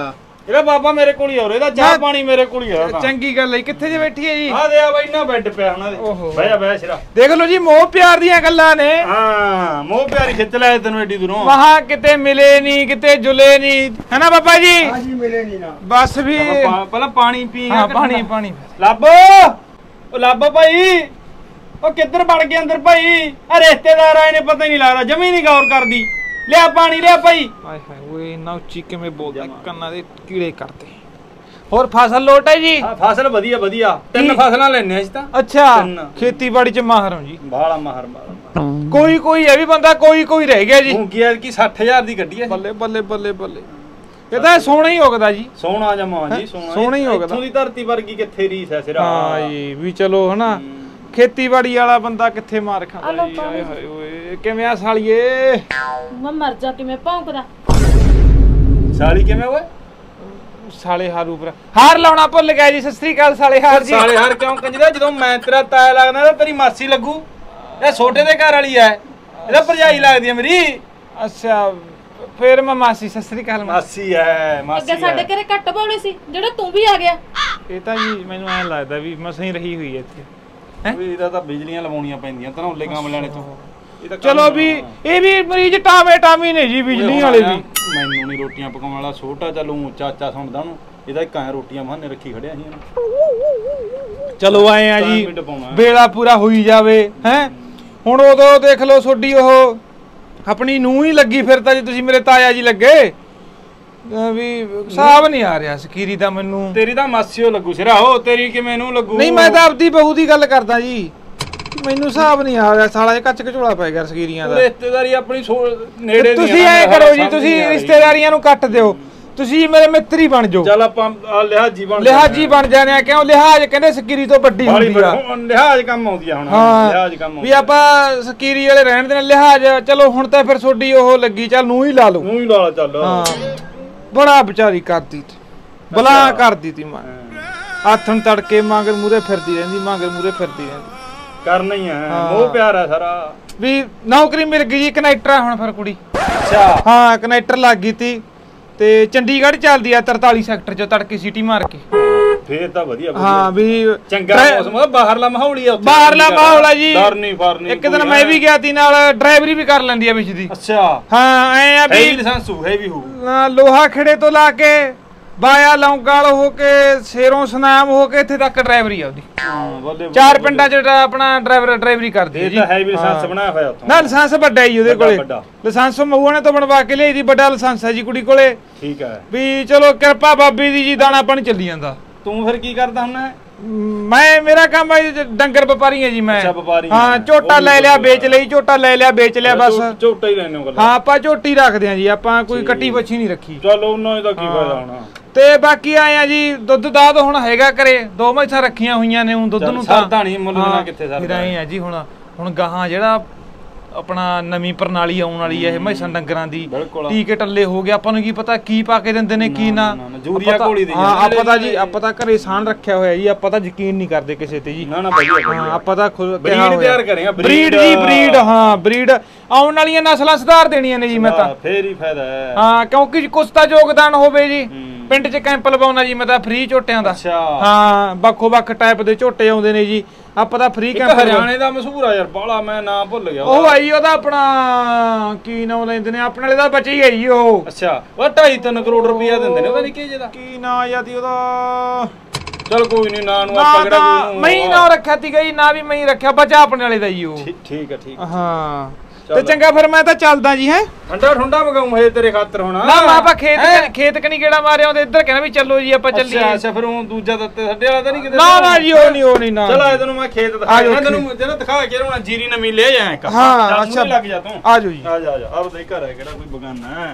ਇਹਦਾ ਬਾਬਾ ਮੇਰੇ ਕੋਲ ਹੀ ਆ ਇਹਦਾ ਚਾਹ ਪਾਣੀ ਮੇਰੇ ਕੋਲ ਹੀ ਆ ਤਾਂ। ਚੰਗੀ ਗੱਲ ਹੈ। ਕਿੱਥੇ ਜੇ ਬੈਠੀ ਹੈ ਜੀ? ਆ ਦੇ ਆ ਬਾਈ ਨਾ ਬੈੱਡ ਪਿਆ ਉਹਨਾਂ ਦੇ। ਬਹਿ ਜਾ ਬਹਿ ਸਿਰਾ। ਦੇਖ ਲਓ ਜੀ ਮੋਹ ਪਿਆਰ ਦੀਆਂ ਗੱਲਾਂ ਨੇ। ਹਾਂ ਮੋਹ ਪਿਆਰੀ ਖਿੱਚ ਲਿਆ ਤੈਨੂੰ ਐਡੀ ਦੂਰੋਂ। ਵਹਾਂ ਕਿਤੇ ਮਿਲੇ ਨਹੀਂ ਕਿਤੇ ਜੁਲੇ ਨਹੀਂ ਹੈ ਨਾ ਬਾਬਾ ਜੀ? ਹਾਂ ਜੀ ਮਿਲੇ ਨਹੀਂ ਨਾ। ਬਸ ਵੀ ਪਹਿਲਾਂ ਪਾਣੀ ਪੀ। ਹਾਂ ਪਾਣੀ ਪਾਣੀ ਲੱਭੋ ਉਹ ਲੱਭੋ ਭਾਈ। ਉਹ ਕਿੱਧਰ ਵੜ ਗਏ ਅੰਦਰ ਭਾਈ? ਆ ਰਿਸ਼ਤੇਦਾਰ ਆਏ ਨੇ ਪਤਾ ਹੀ ਨਹੀਂ ਲੱਗਦਾ ਜਮੀ ਨਹੀਂ ਗੌਰ ਕਰਦੀ। ਲਿਆ ਪਾਣੀ ਲਿਆ ਭਾਈ। ਹਾਏ ਹਾਏ ਓਏ ਇੰਨਾ ਉੱਚੀ ਕਿਵੇਂ ਬੋਲਦਾ ਕੰਨਾਂ ਦੇ ਕੀੜੇ ਕਰਦੇ। ਹੋਰ ਫਸਲ ਲੋਟ ਹੈ ਜੀ? ਆ ਫਸਲ ਵਧੀਆ ਵਧੀਆ ਤਿੰਨ ਫਸਲਾਂ ਲੈਣੇ ਅਸੀਂ ਤਾਂ। ਅੱਛਾ ਖੇਤੀਬਾੜੀ ਚ ਮਾਹਰ ਹਾਂ ਜੀ। ਬਾਲਾ ਮਾਹਰ ਬਾਲਾ। ਕੋਈ ਕੋਈ ਇਹ ਵੀ ਬੰਦਾ ਕੋਈ ਕੋਈ ਰਹਿ ਗਿਆ ਜੀ। ਮੁੰਗੀ ਐ ਕੀ ਸੱਠ ਹਜ਼ਾਰ ਦੀ ਗੱਡੀ ਐ। ਬੱਲੇ ਬੱਲੇ ਬੱਲੇ ਬੱਲੇ ਇਹ ਤਾਂ ਸੋਹਣਾ ਹੀ ਹੋਗਦਾ ਜੀ। ਸੋਹਣਾ ਜਮਾ ਜੀ ਸੋਹਣਾ। ਸੋਹਣਾ ਹੀ ਹੋਗਦਾ। ਇੱਥੋਂ ਦੀ ਧਰਤੀ ਵਰਗੀ ਕਿੱਥੇ ਰੀਸ ਐ ਸਿਰਾ। ਹਾਂ ਜੀ ਵੀ ਚਲੋ ਹਨਾ ਖੇਤੀਬਾੜੀ ਵਾਲਾ ਬੰਦਾ ਕਿੱਥੇ ਮਾਰ ਖਾਂਦਾ ਜੀ। ਹਾਏ ਹਾਏ ਓਏ ਕਿਵੇਂ ਆ ਸਾਲੀਏ? ਮੈਂ ਮਰ ਜਾ ਕਿਵੇਂ ਭੌਂਕਦਾ। ਸਾਲੀ ਕਿਵੇਂ ਓਏ? ਸਾਲੇ ਹਾਰੂ ਪਰ ਹਾਰ ਲਾਉਣਾ ਭੁੱਲ ਗਿਆ ਜੀ। ਸਤਿ ਸ੍ਰੀ ਅਕਾਲ ਸਾਲੇ ਹਾਰ ਜੀ। ਸਾਲੇ ਹਾਰ ਕਿਉਂ ਕੰਜਦਾ? ਜਦੋਂ ਮੈਂ ਤੇਰਾ ਤਾਇਆ ਲੱਗਦਾ ਤਾਂ ਤੇਰੀ ਮਾਸੀ ਲੱਗੂ। ਇਹ ਛੋਟੇ ਦੇ ਘਰ ਵਾਲੀ ਐ। ਇਹਦਾ ਭਰਜਾਈ ਲੱਗਦੀ ਐ ਮੇਰੀ। ਅੱਛਾ ਫੇਰ ਮੈਂ ਮਾਸੀ। ਸਤਿ ਸ੍ਰੀ ਅਕਾਲ ਮਾਸੀ ਐ ਮਾਸੀ। ਅੱਗੇ ਸਾਡੇ ਘਰੇ ਘੱਟ ਬੋਲੇ ਸੀ ਜਿਹੜਾ ਤੂੰ ਵੀ ਆ ਗਿਆ। ਇਹ ਤਾਂ ਜੀ ਮੈਨੂੰ ਐਂ ਲੱਗਦਾ ਵੀ ਮਸਾਂ ਹੀ ਰਹੀ ਹੋਈ ਐ ਇੱਥੇ। ਵੀ ਇਹਦਾ ਤਾਂ ਬਿਜਲੀਆਂ ਲਵਾਉਣੀਆਂ ਪੈਂਦੀਆਂ ਧਨੌਲੇ ਕੰਮ ਲੈਣੇ ਤੋਂ। ਇਹ ਤਾਂ ਚਲੋ ਵੀ ਇਹ ਵੀ ਮਰੀਜ਼ ਟਾਵੇਂ ਟਾਵੀ ਨੇ ਜੀ ਬਿਜਲੀ ਵਾਲੇ ਵੀ। ਮੈਨੂੰ ਨਹੀਂ ਰੋਟੀਆਂ ਪਕਾਉਣ ਵਾਲਾ ਛੋਟਾ ਚੱਲੂ ਚਾਚਾ ਸੁਣਦਾ ਉਹਨੂੰ। ਇਹਦਾ ਇੱਕ ਐ ਰੋਟੀਆਂ ਬਹਾਨੇ ਰੱਖੀ ਖੜਿਆ ਸੀ ਇਹਨੂੰ। ਚਲੋ ਆਏ ਆ ਜੀ ਵੇਲਾ ਪੂਰਾ ਹੋਈ ਜਾਵੇ ਹੈ। ਹੁਣ ਉਦੋਂ ਦੇਖ ਲਓ ਤੁਹਾਡੀ ਉਹ ਆਪਣੀ ਨੂੰਹ ਹੀ ਲੱਗੀ ਫਿਰਦਾ ਜੀ। ਤੁਸੀਂ ਮੇਰੇ ਤਾਇਆ ਜੀ ਲੱਗੇ ਵੀ ਹਿਸਾਬ ਨਹੀਂ ਆ ਰਿਹਾ ਸਕੀਰੀ ਦਾ ਮੈਨੂੰ। ਤੇਰੀ ਤਾਂ ਮਾਸੀਓ ਲੱਗੂ ਸਿਰਾ। ਉਹ ਤੇਰੀ ਕਿਵੇਂ ਨੂੰ ਲੱਗੂ? ਨਹੀਂ ਮੈਂ ਤਾਂ ਆਪਦੀ ਬਹੂ ਦੀ ਗੱਲ ਕਰਦਾ ਜੀ। ਮੈਨੂੰ ਹਿਸਾਬ ਨਹੀਂ ਆ ਰਿਹਾ ਸਾਲਾ ਇਹ ਕੱਚ ਘਚੋਲਾ ਪੈ ਗਿਆ ਸਕੀਰੀਆਂ ਦਾ। ਰਿਸ਼ਤੇਦਾਰੀ ਆਪਣੀ ਨੇੜੇ ਦੀ। ਤੁਸੀਂ ਐ ਕਰੋ ਜੀ ਤੁਸੀਂ ਰਿਸ਼ਤੇਦਾਰੀਆਂ ਨੂੰ ਕੱਟ ਦਿਓ। ਤੁਸੀਂ ਮੇਰੇ ਮਿੱਤਰ ਹੀ ਬਣ ਜਾਓ। ਚੱਲ ਆਪਾਂ ਲਿਹਾਜੀ ਬਣ ਲਿਹਾਜੀ ਬਣ ਜਾਣੇ ਆ। ਕਿਉਂ ਲਿਹਾਜ ਕਹਿੰਦੇ ਸਕੀਰੀ ਤੋਂ ਵੱਡੀ ਹੁੰਦੀ ਆ। ਲਿਹਾਜ ਕੰਮ ਆਉਂਦੀ ਆ ਹੁਣ। ਲਿਹਾਜ ਕੰਮ ਵੀ ਆਪਾਂ ਸਕੀਰੀ ਵਾਲੇ ਰਹਿਣ ਦੇ ਲਿਹਾਜ। ਚਲੋ ਹੁਣ ਤਾਂ ਫਿਰ ਤੁਹਾਡੀ ਉਹ ਲੱਗੀ ਚੱਲ ਨੂੰ ਹੀ ਲਾ ਲਓ। ਨੂੰ ਹੀ ਲਾ ਚੱਲ। ਹਾਂ ਬੜਾ ਵਿਚਾਰੀ ਕਰਦੀ ਤੀ ਬਲਾ ਕਰਦੀ ਤੀ ਮਾਂ। ਆਥਣ ਤੜਕੇ ਮਾਂਗਰ ਮੂਰੇ ਫਿਰਦੀ ਰਹਿੰਦੀ ਮਾਂਗਰ ਮੂਰੇ ਫਿਰਦੀ ਰਹਿੰਦੀ। ਕਰਨਾ ਹੀ ਆ ਮੋਹ ਪਿਆਰ ਆ ਸਾਰਾ। ਵੀ ਨੌਕਰੀ ਮਿਲ ਗਈ ਜੀ ਕਨੈਕਟਰ ਆ ਹੁਣ ਫਿਰ ਕੁੜੀ। ਅੱਛਾ ਹਾਂ ਕਨੈਕਟਰ ਲੱਗ ਗਈ ਤੀ ਤੇ ਚੰਡੀਗੜ੍ਹ ਚੱਲਦੀ ਆ ਤਰਤਾਲੀ ਸੈਕਟਰ ਚ ਤੜਕੇ ਸੀਟੀ ਮਾਰ ਕੇ। ਫੇਰ ਤਾਂ ਵਧੀਆ। ਹਾਂ ਵੀ ਚੰਗਾ ਮੌਸਮ ਬਾਹਰਲਾ ਮਾਹੌਲ ਹੀ ਆ ਉੱਥੇ। ਬਾਹਰਲਾ ਮਾਹੌਲ ਆ ਜੀ। ਡਰ ਨਹੀਂ ਫਰ ਨਹੀਂ। ਇੱਕ ਦਿਨ ਮੈਂ ਵੀ ਗਿਆ ਤੀ ਨਾਲ ਡਰਾਈਵਰੀ ਵੀ ਕਰ ਲੈਂਦੀ ਆ ਵਿੱਚ ਦੀ। ਅੱਛਾ ਹਾਂ ਐ ਆ ਵੀ ਲਾਇਸੈਂਸ ਹੈ ਵੀ ਹੋ ਲੋਹਾ ਖੇੜੇ ਤੋਂ ਲਾ ਕੇ ਬਾਇਆ ਲੌਂਗਾਲ ਹੋ ਕੇ ਸ਼ੇਰੋਂ ਸੁਨਾਮ ਹੋ ਕੇ ਇੱਥੇ ਤੱਕ ਡਰਾਈਵਰੀ ਆ ਉਹਦੀ। ਹਾਂ ਬੱਲੇ ਚਾਰ ਪਿੰਡਾਂ ਚ ਆਪਣਾ ਡਰਾਈਵਰ ਡਰਾਈਵਰੀ ਕਰਦੀ ਹੈ ਜੀ। ਇਹ ਤਾਂ ਹੈਵੀ ਲਾਇਸੈਂਸ ਬਣਾਇਆ ਹੋਇਆ ਉੱਥੋਂ। ਨਾ ਲਾਇਸੈਂਸ ਵੱਡਾ ਹੀ ਉਹਦੇ ਕੋਲੇ। ਲਾਇਸੈਂਸ ਮਊਆ ਨੇ ਤੋਂ ਬਣਵਾ ਕੇ ਲਿਆਈ ਦੀ। ਵੱਡਾ ਲਾਇਸੈਂਸ ਹੈ ਜੀ ਕੁੜੀ ਕੋਲੇ। ਠੀਕ ਹੈ ਵੀ ਚਲੋ ਕਿਰਪਾ ਬਾਬੀ ਦੀ ਜੀ ਦਾਣਾ ਪਾਣੀ ਚੱਲੀ ਜਾਂਦਾ। ਤੂੰ ਫਿਰ ਕੀ ਕਰਦਾ ਹੁੰਨਾ? ਮੈਂ ਮੇਰਾ ਕੰਮ ਹੈ ਡੰਗਰ ਵਪਾਰੀ ਹੈ ਜੀ ਮੈਂ। ਅੱਛਾ ਵਪਾਰੀ। ਹਾਂ ਝੋਟਾ ਲੈ ਲਿਆ ਵੇਚ ਲਈ ਝੋਟਾ ਲੈ ਲਿਆ ਵੇਚ ਲਿਆ ਬਸ। ਝੋਟਾ ਹੀ ਲੈਣੇ ਹੋ। ਹਾਂ ਆਪਾਂ ਝੋਟੀ ਰੱਖਦੇ ਆ ਜੀ। ਆਪਾਂ ਕੋਈ ਕੱਟੀ ਬੱਚੀ ਨਹੀਂ ਰੱਖੀ। ਚਲ ਉਹਨਾਂ ਦਾ ਕੀ ਫਾਇਦਾ ਹੋਣਾ। ਤੇ ਬਾਕੀ ਆਏ ਆ ਜੀ ਦੁੱਧ ਦਾਦ ਹੁਣ ਹੈਗਾ ਕਰੇ। ਦੋ ਮੈਸਾਂ ਰੱਖੀਆਂ ਹੋਈਆਂ ਨੇ ਹੁਣ ਦੁੱਧ ਨੂੰ ਤਾਂ ਸਰਦਾ ਨਹੀਂ ਮੁੱਲ ਦੇਣਾ ਕਿੱਥੇ ਸਰਦਾ। ਫਿਰ ਆਏ ਆ ਜੀ ਹੁਣ ਹੁਣ ਗਾਹਾਂ ਜਿਹੜਾ ਆਪਣਾ ਨਵੀਂ ਪ੍ਰਣਾਲੀ ਆਉਣ ਵਾਲੀ ਹੈ ਇਹ ਮੈਸਾਂ ਡੰਗਰਾਂ ਦੀ। ਟੀਕੇ ਟੱਲੇ ਹੋ ਗਏ ਆਪਾਂ ਨੂੰ ਕੀ ਪਤਾ ਕੀ ਪਾ ਕੇ ਦਿੰਦੇ ਨੇ ਕੀ ਨਾ। ਜੂਰੀਆ ਘੋਲੀ ਦੀ। ਹਾਂ ਆਪਾਂ ਤਾਂ ਜੀ ਆਪਾਂ ਤਾਂ ਘਰੇ ਸਾਨ ਰੱਖਿਆ ਹੋਇਆ ਜੀ। ਆਪਾਂ ਤਾਂ ਯਕੀਨ ਨਹੀਂ ਕਰਦੇ ਕਿਸੇ ਤੇ ਜੀ। ਨਾ ਨਾ ਵਧੀਆ ਹਾਂ ਆਪਾਂ ਤਾਂ ਖੁਦ ਬਰੀਡ ਤਿਆਰ ਕਰਿਆ। ਬਰੀਡ ਜੀ ਬਰੀਡ। ਹਾਂ ਬਰੀਡ ਆਉਣ ਵਾਲੀਆਂ ਨਸਲਾਂ ਸੁਧਾਰ ਦੇਣੀਆਂ ਨੇ ਜੀ ਮੈਂ ਤਾਂ। ਫੇਰ ਹੀ ਫਾਇਦਾ ਹੈ। ਹਾਂ ਕਿਉਂਕਿ ਕੁਛ ਤਾਂ ਯੋਗਦਾਨ ਹੋਵੇ ਜੀ। ਪਿੰਡ 'ਚ ਕੈਂਪ ਲਵਾਉਣਾ ਜੀ ਮੈਂ ਤਾਂ ਫ੍ਰੀ ਝੋਟਿਆਂ ਦਾ। ਹਾਂ ਵੱਖੋ ਵੱਖ ਟਾਈਪ ਦੇ ਝੋਟੇ ਆਉਂਦੇ ਨੇ ਜੀ। ਆਪਾਂ ਤਾਂ ਫ੍ਰੀ ਕੈਂਪ। ਹਰਿਆਣੇ ਦਾ ਮਸ਼ਹੂਰ ਆ ਯਾਰ ਬਾਲਾ ਮੈਂ ਨਾਮ ਭੁੱਲ ਗਿਆ। ਉਹ ਆਈ ਉਹਦਾ ਆਪਣਾ ਕੀ ਨਾਮ ਲੈਂਦੇ ਨੇ ਆਪਣੇ ਵਾਲੇ ਦਾ ਬੱਚੇ ਹੀ ਆਈ ਉਹ। ਅੱਛਾ ਉਹ ਢਾਈ ਤਿੰਨ ਕਰੋੜ ਰੁਪਇਆ ਦਿੰਦੇ ਨੇ ਉਹਦਾ ਨਿੱਕੇ ਜਿਹੇ ਦਾ। ਕੀ ਨਾਂ ਆਦੀ ਉਹਦਾ? ਚਲ ਕੋਈ ਨਹੀਂ ਨਾਂ ਨੂੰ ਆਪਾਂ ਕਿਹੜਾ ਕੋਈ ਮੈਂ ਹੀ ਨਾ ਰੱਖਿਆ ਤੀ ਗਈ ਨਾ ਵੀ ਮੈਂ ਹੀ ਰੱਖਿਆ ਬੱਚਾ ਆਪਣੇ ਵਾਲੇ ਦਾ ਹੀ ਉਹ। ਠੀਕ ਹੈ ਠੀਕ। ਹਾਂ ਤੇ ਚੰਗਾ ਫਿਰ ਮੈਂ ਤਾਂ ਚੱਲਦਾ ਜੀ। ਹੈ ਠੰਡਾ ਠੰਡਾ ਮਗਾਉਂ ਹੈ ਤੇਰੇ ਖਾਤਰ ਹੋਣਾ। ਨਾ ਮੈਂ ਆਪਾਂ ਖੇਤ ਖੇਤ ਕਨੀ ਕਿਹੜਾ ਮਾਰਿਆ ਉਹਦੇ ਇੱਧਰ ਕਹਿੰਦਾ ਵੀ ਚੱਲੋ ਜੀ ਆਪਾਂ ਚੱਲੀਏ। ਅੱਛਾ ਫਿਰ ਉਹ ਦੂਜਾ ਦਿੱਤੇ ਸਾਡੇ ਵਾਲਾ ਤਾਂ ਨਹੀਂ ਕਿਤੇ? ਨਾ ਨਾ ਜੀ ਉਹ ਨਹੀਂ ਉਹ ਨਹੀਂ ਨਾ। ਚਲ ਆ ਤੈਨੂੰ ਮੈਂ ਖੇਤ ਦਿਖਾਇਆ ਤੈਨੂੰ ਜਿਹੜਾ ਦਿਖਾ ਕੇ ਰੋਣਾ ਜੀਰੀ ਨਵੀਂ ਲੈ ਜਾ ਇੱਕ। ਹਾਂ ਅੱਛਾ ਲੱਗ ਜਾ ਤੂੰ। ਆ ਜਾਓ ਜੀ ਆ ਜਾ ਆ ਜਾ ਆਪਦਾ ਹੀ ਘਰ ਹੈ ਕਿਹੜਾ ਕੋਈ ਬਗਾਨਾ ਹੈ।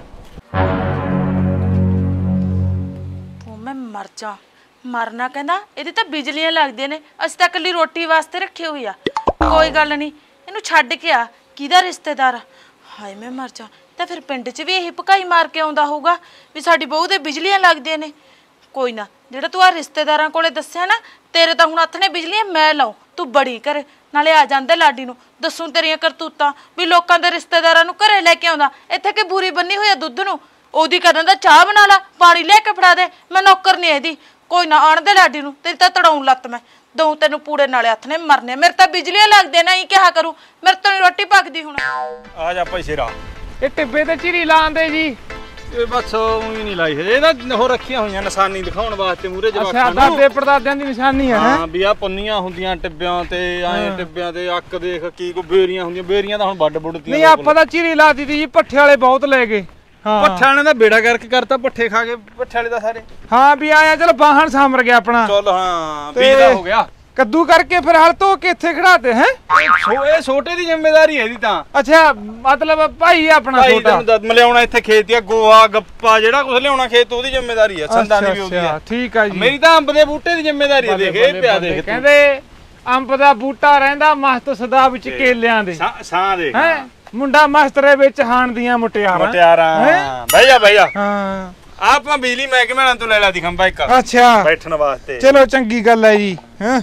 ਉਹ ਮੈਂ ਮਰ ਜਾ। ਮਰਨਾ ਕਹਿੰਦਾ ਇਹਦੀ ਤਾਂ ਬਿਜਲੀਆਂ ਲੱਗਦੀਆਂ ਨੇ। ਅਸੀਂ ਤਾਂ ਇਕੱਲੀ ਰੋਟੀ ਵਾਸਤੇ ਰੱਖੀ ਹੋਈ ਆ। ਕੋਈ ਗੱਲ ਨਹੀਂ ਇਹਨੂੰ ਛੱਡ ਕੇ ਆ। ਕਿਹਦਾ ਰਿਸ਼ਤੇਦਾਰ ਆ? ਹਾਏ ਮੈਂ ਮਰ ਜਾ। ਤਾਂ ਫਿਰ ਪਿੰਡ 'ਚ ਵੀ ਇਹੀ ਭਕਾਈ ਮਾਰ ਕੇ ਆਉਂਦਾ ਹੋਊਗਾ ਵੀ ਸਾਡੀ ਬਹੂ ਦੇ ਬਿਜਲੀਆਂ ਲੱਗਦੀਆਂ ਨੇ। ਕੋਈ ਨਾ ਜਿਹੜਾ ਤੂੰ ਆ ਰਿਸ਼ਤੇਦਾਰਾਂ ਕੋਲੇ ਦੱਸਿਆ ਨਾ ਤੇਰੇ ਤਾਂ ਹੁਣ ਹੱਥ ਨੇ ਬਿਜਲੀਆਂ ਮੈਂ ਲਾਉ। ਤੂੰ ਬੜੀ ਕਰ ਨਾਲੇ ਆ ਜਾਂਦੇ ਲਾਡੀ ਨੂੰ ਦੱਸੂ ਤੇਰੀਆਂ ਕਰਤੂਤਾਂ ਵੀ ਲੋਕਾਂ ਦੇ ਰਿਸ਼ਤੇਦਾਰਾਂ ਨੂੰ ਘਰੇ ਲੈ ਕੇ ਆਉਂਦਾ। ਇੱਥੇ ਕਿ ਬੂਰੀ ਬੰਨੀ ਹੋਈ ਆ ਦੁੱਧ ਨੂੰ। ਉਹਦੀ ਕਰਨ ਦਾ ਚਾਹ ਬਣਾ ਲਾ ਪਾਣੀ ਲੈ ਕੇ ਫੜਾ ਦੇ ਮੈਂ ਨੌਕਰ ਨਹੀਂ ਇਹਦੀ ਕੋਈ ਨਾ ਆਣ ਦੇ ਲਾਡੀ ਨੂੰ ਤੇਰੀ ਤਾਂ ਤੜਾਉਣ ਲੱਤ ਮੈਂ ਦਊ ਤੈਨੂੰ ਪੂੜੇ ਨਾਲੇ ਹੱਥ ਨੇ ਮਰਨੇ ਮੇਰੇ ਤਾਂ ਬਿਜਲੀਆਂ ਲੱਗਦੇ ਨਾ ਹੀ ਕਿਹਾ ਕਰੂ ਮੇਰੇ ਤੋਂ ਰੋਟੀ ਪੱਕਦੀ ਹੁਣ ਆ ਜਾ ਭਾਈ ਸ਼ੇਰਾ ਇਹ ਟਿੱਬੇ ਤੇ ਝੀਰੀ ਲਾਉਂਦੇ ਜੀ ਇਹ ਬਸ ਉਹੀ ਨਹੀਂ ਲਾਈ ਇਹ ਨਾ ਹੋਰ ਰੱਖੀਆਂ ਹੋਈਆਂ ਨਿਸ਼ਾਨੀ ਦਿਖਾਉਣ ਵਾਸਤੇ ਮੂਰੇ ਅੱਛਾ ਜਵਾਕਾਂ ਨੂੰ ਦਾਦੇ ਪੜਦਾਦਿਆਂ ਦੀ ਨਿਸ਼ਾਨੀ ਹੈ ਹਾਂ ਵੀ ਆ ਪੰਨੀਆਂ ਹੁੰਦੀਆਂ ਟਿੱਬਿਆਂ ਤੇ ਐਂ ਟਿੱਬਿਆਂ ਤੇ ਅੱਕ ਦੇਖ ਕੀ ਕੋ ਬੇਰੀਆਂ ਹੁੰਦੀਆਂ ਬੇਰੀਆਂ ਤਾਂ ਹੁਣ ਵੱਡ ਬੁੱਢਤੀਆਂ ਨਹੀਂ ਆਪਾਂ ਤਾਂ ਝੀਰੀ ਲਾ ਦਿੱਤੀ ਜੀ ਪੱਠੇ ਵਾਲੇ ਬਹੁਤ ਲੈ ਗਏ ਹਾਂ ਪੱਠਿਆਂ ਨੇ ਤਾਂ ਬੇੜਾ ਕਰਕੇ ਕਰਤਾ ਪੱਠੇ ਖਾ ਕੇ ਪੱਠੇ ਵਾਲੇ ਦਾ ਸਾਰੇ ਹਾਂ ਵੀ ਆਇਆ ਚਲ ਬਾਹਣ ਸਾਮਰ ਗਿਆ ਆਪਣਾ ਚੱਲ ਹਾਂ ਤੇ ਬੇੜਾ ਹੋ ਗਿਆ ਕੱਦੂ ਕਰਕੇ ਫਿਰ ਹਲ ਧੋ ਕੇ ਇੱਥੇ ਖੜਾਤੇ ਹੈ ਸੋ ਇਹ ਛੋਟੇ ਦੀ ਜ਼ਿੰਮੇਵਾਰੀ ਹੈ ਇਹਦੀ ਤਾਂ ਅੱਛਾ ਮਤਲਬ ਭਾਈ ਆਪਣਾ ਭਾਈ ਛੋਟਾ ਤੈਨੂੰ ਦੱਸ ਲਿਆਉਣਾ ਇੱਥੇ ਖੇਤ ਆ ਗੋਆ ਗੱਪਾ ਜਿਹੜਾ ਕੁਝ ਲਿਆਉਣਾ ਖੇਤ ਉਹਦੀ ਜ਼ਿੰਮੇਵਾਰੀ ਹੈ ਸੰਦਾਂ ਦੀ ਵੀ ਉਹਦੀ ਹੈ ਠੀਕ ਆ ਜੀ ਮੇਰੀ ਤਾਂ ਅੰਬ ਦੇ ਬੂਟੇ ਦੀ ਜ਼ਿੰਮੇਵਾਰੀ ਹੈ ਦੇਖ ਇਹ ਪਿਆ ਦੇਖ ਕਹਿੰਦੇ ਅੰਬ ਦਾ ਬੂਟਾ ਰਹਿੰਦਾ ਮਸਤ ਸਦਾ ਵਿੱਚ ਕੇਲਿਆਂ ਦੇ ਸਾਂ ਦੇ ਹੈ ਮੁੰਡਾ ਮਸਤਰੇ ਵਿੱਚ ਹਾਣ ਦੀਆਂ ਮੁਟਿਆਰਾਂ ਮੁਟਿਆਰਾਂ ਬਹਿ ਜਾ ਬਹਿ ਜਾ ਹਾਂ ਆਪਾਂ ਬਿਜਲੀ ਮਹਿਕਮੇ ਨਾਲ ਤੋਂ ਲੈ ਲਾ ਦੀ ਖੰਭਾ ਇੱਕ ਅੱਛਾ ਬੈਠਣ ਵਾਸਤੇ ਚਲੋ ਚੰਗੀ ਗੱਲ ਹੈ ਜੀ ਹਾਂ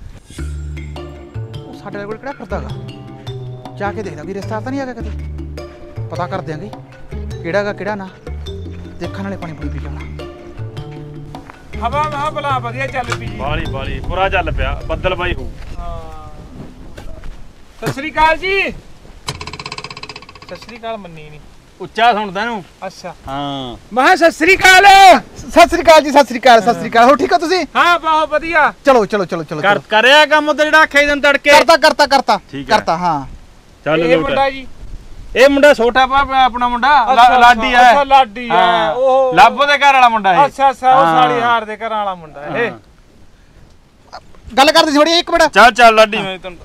ਸਾਡੇ ਕੋਲ ਕਿਹੜਾ ਕਰਦਾਗਾ ਜਾ ਕੇ ਦੇਖਦਾ ਵੀ ਰਿਸ਼ਤਾ ਤਾਂ ਨਹੀਂ ਆਗਾ ਕਦੇ ਪਤਾ ਕਰ ਦਿਆਂਗੇ ਕਿਹੜਾਗਾ ਕਿਹੜਾ ਨਾ ਦੇਖਣ ਵਾਲੇ ਪਾਣੀ ਪੂਣੀ ਪੀ ਜਾਣਾ ਹਵਾ ਮਾ ਬਲਾ ਵਧੀਆ ਚੱਲ ਪਈ ਜੀ ਬਾਲੀ ਬਾਲੀ ਪੂਰਾ ਚੱਲ ਪਿਆ ਬੱਦਲ ਬਾਈ ਹੋ ਹਾਂ ਸਤਿ ਸ੍ਰੀ ਅਕਾਲ ਜੀ ਸਤਿ ਸ੍ਰੀ ਅਕਾਲ ਮੰਨੀ ਨਹੀਂ ਉੱਚਾ ਸੁਣਦਾ ਇਹਨੂੰ ਅੱਛਾ ਹਾਂ ਮਹਾ ਸਤਿ ਸ੍ਰੀ ਅਕਾਲ ਸਤਿ ਸ੍ਰੀ ਅਕਾਲ ਜੀ ਸਤਿ ਸ੍ਰੀ ਅਕਾਲ ਸਤਿ ਸ੍ਰੀ ਅਕਾਲ ਹੋ ਠੀਕ ਹੋ ਤੁਸੀਂ ਹਾਂ ਬਹੁਤ ਵਧੀਆ ਚਲੋ ਚਲੋ ਚਲੋ ਚਲੋ ਕਰ ਕਰਿਆ ਕੰਮ ਤੇ ਜਿਹੜਾ ਆਖਿਆ ਦਿਨ ਤੜਕੇ ਕਰਤਾ ਕਰਤਾ ਕਰਤਾ ਠੀਕ ਹੈ। ਕਰਤਾ ਹਾਂ ਚੱਲ ਇਹ ਲੋਟ ਮੁੰਡਾ ਜੀ ਇਹ ਮੁੰਡਾ ਛੋਟਾ ਪਾ ਆਪਣਾ ਮੁੰਡਾ ਅੱਛਾ, ਲਾਡੀ ਹੈ ਅੱਛਾ ਲਾਡੀ ਹੈ ਹਾਂ। ਉਹ ਲਾਬੋ ਦੇ ਘਰ ਵਾਲਾ ਮੁੰਡਾ ਇਹ ਅੱਛਾ ਅੱਛਾ ਉਹ ਹਾਂ। ਸਾਲੀ ਹਾਰ ਦੇ ਘਰਾਂ ਵਾਲਾ ਮੁੰਡਾ ਹੈ ਇਹ ਗੱਲ ਕਰਦੀ ਸੀ ਬੜੀ ਇੱਕ ਮਿੰਟ ਚੱਲ ਚੱਲ ਲਾਡੀ ਮੈਂ ਤੈਨੂੰ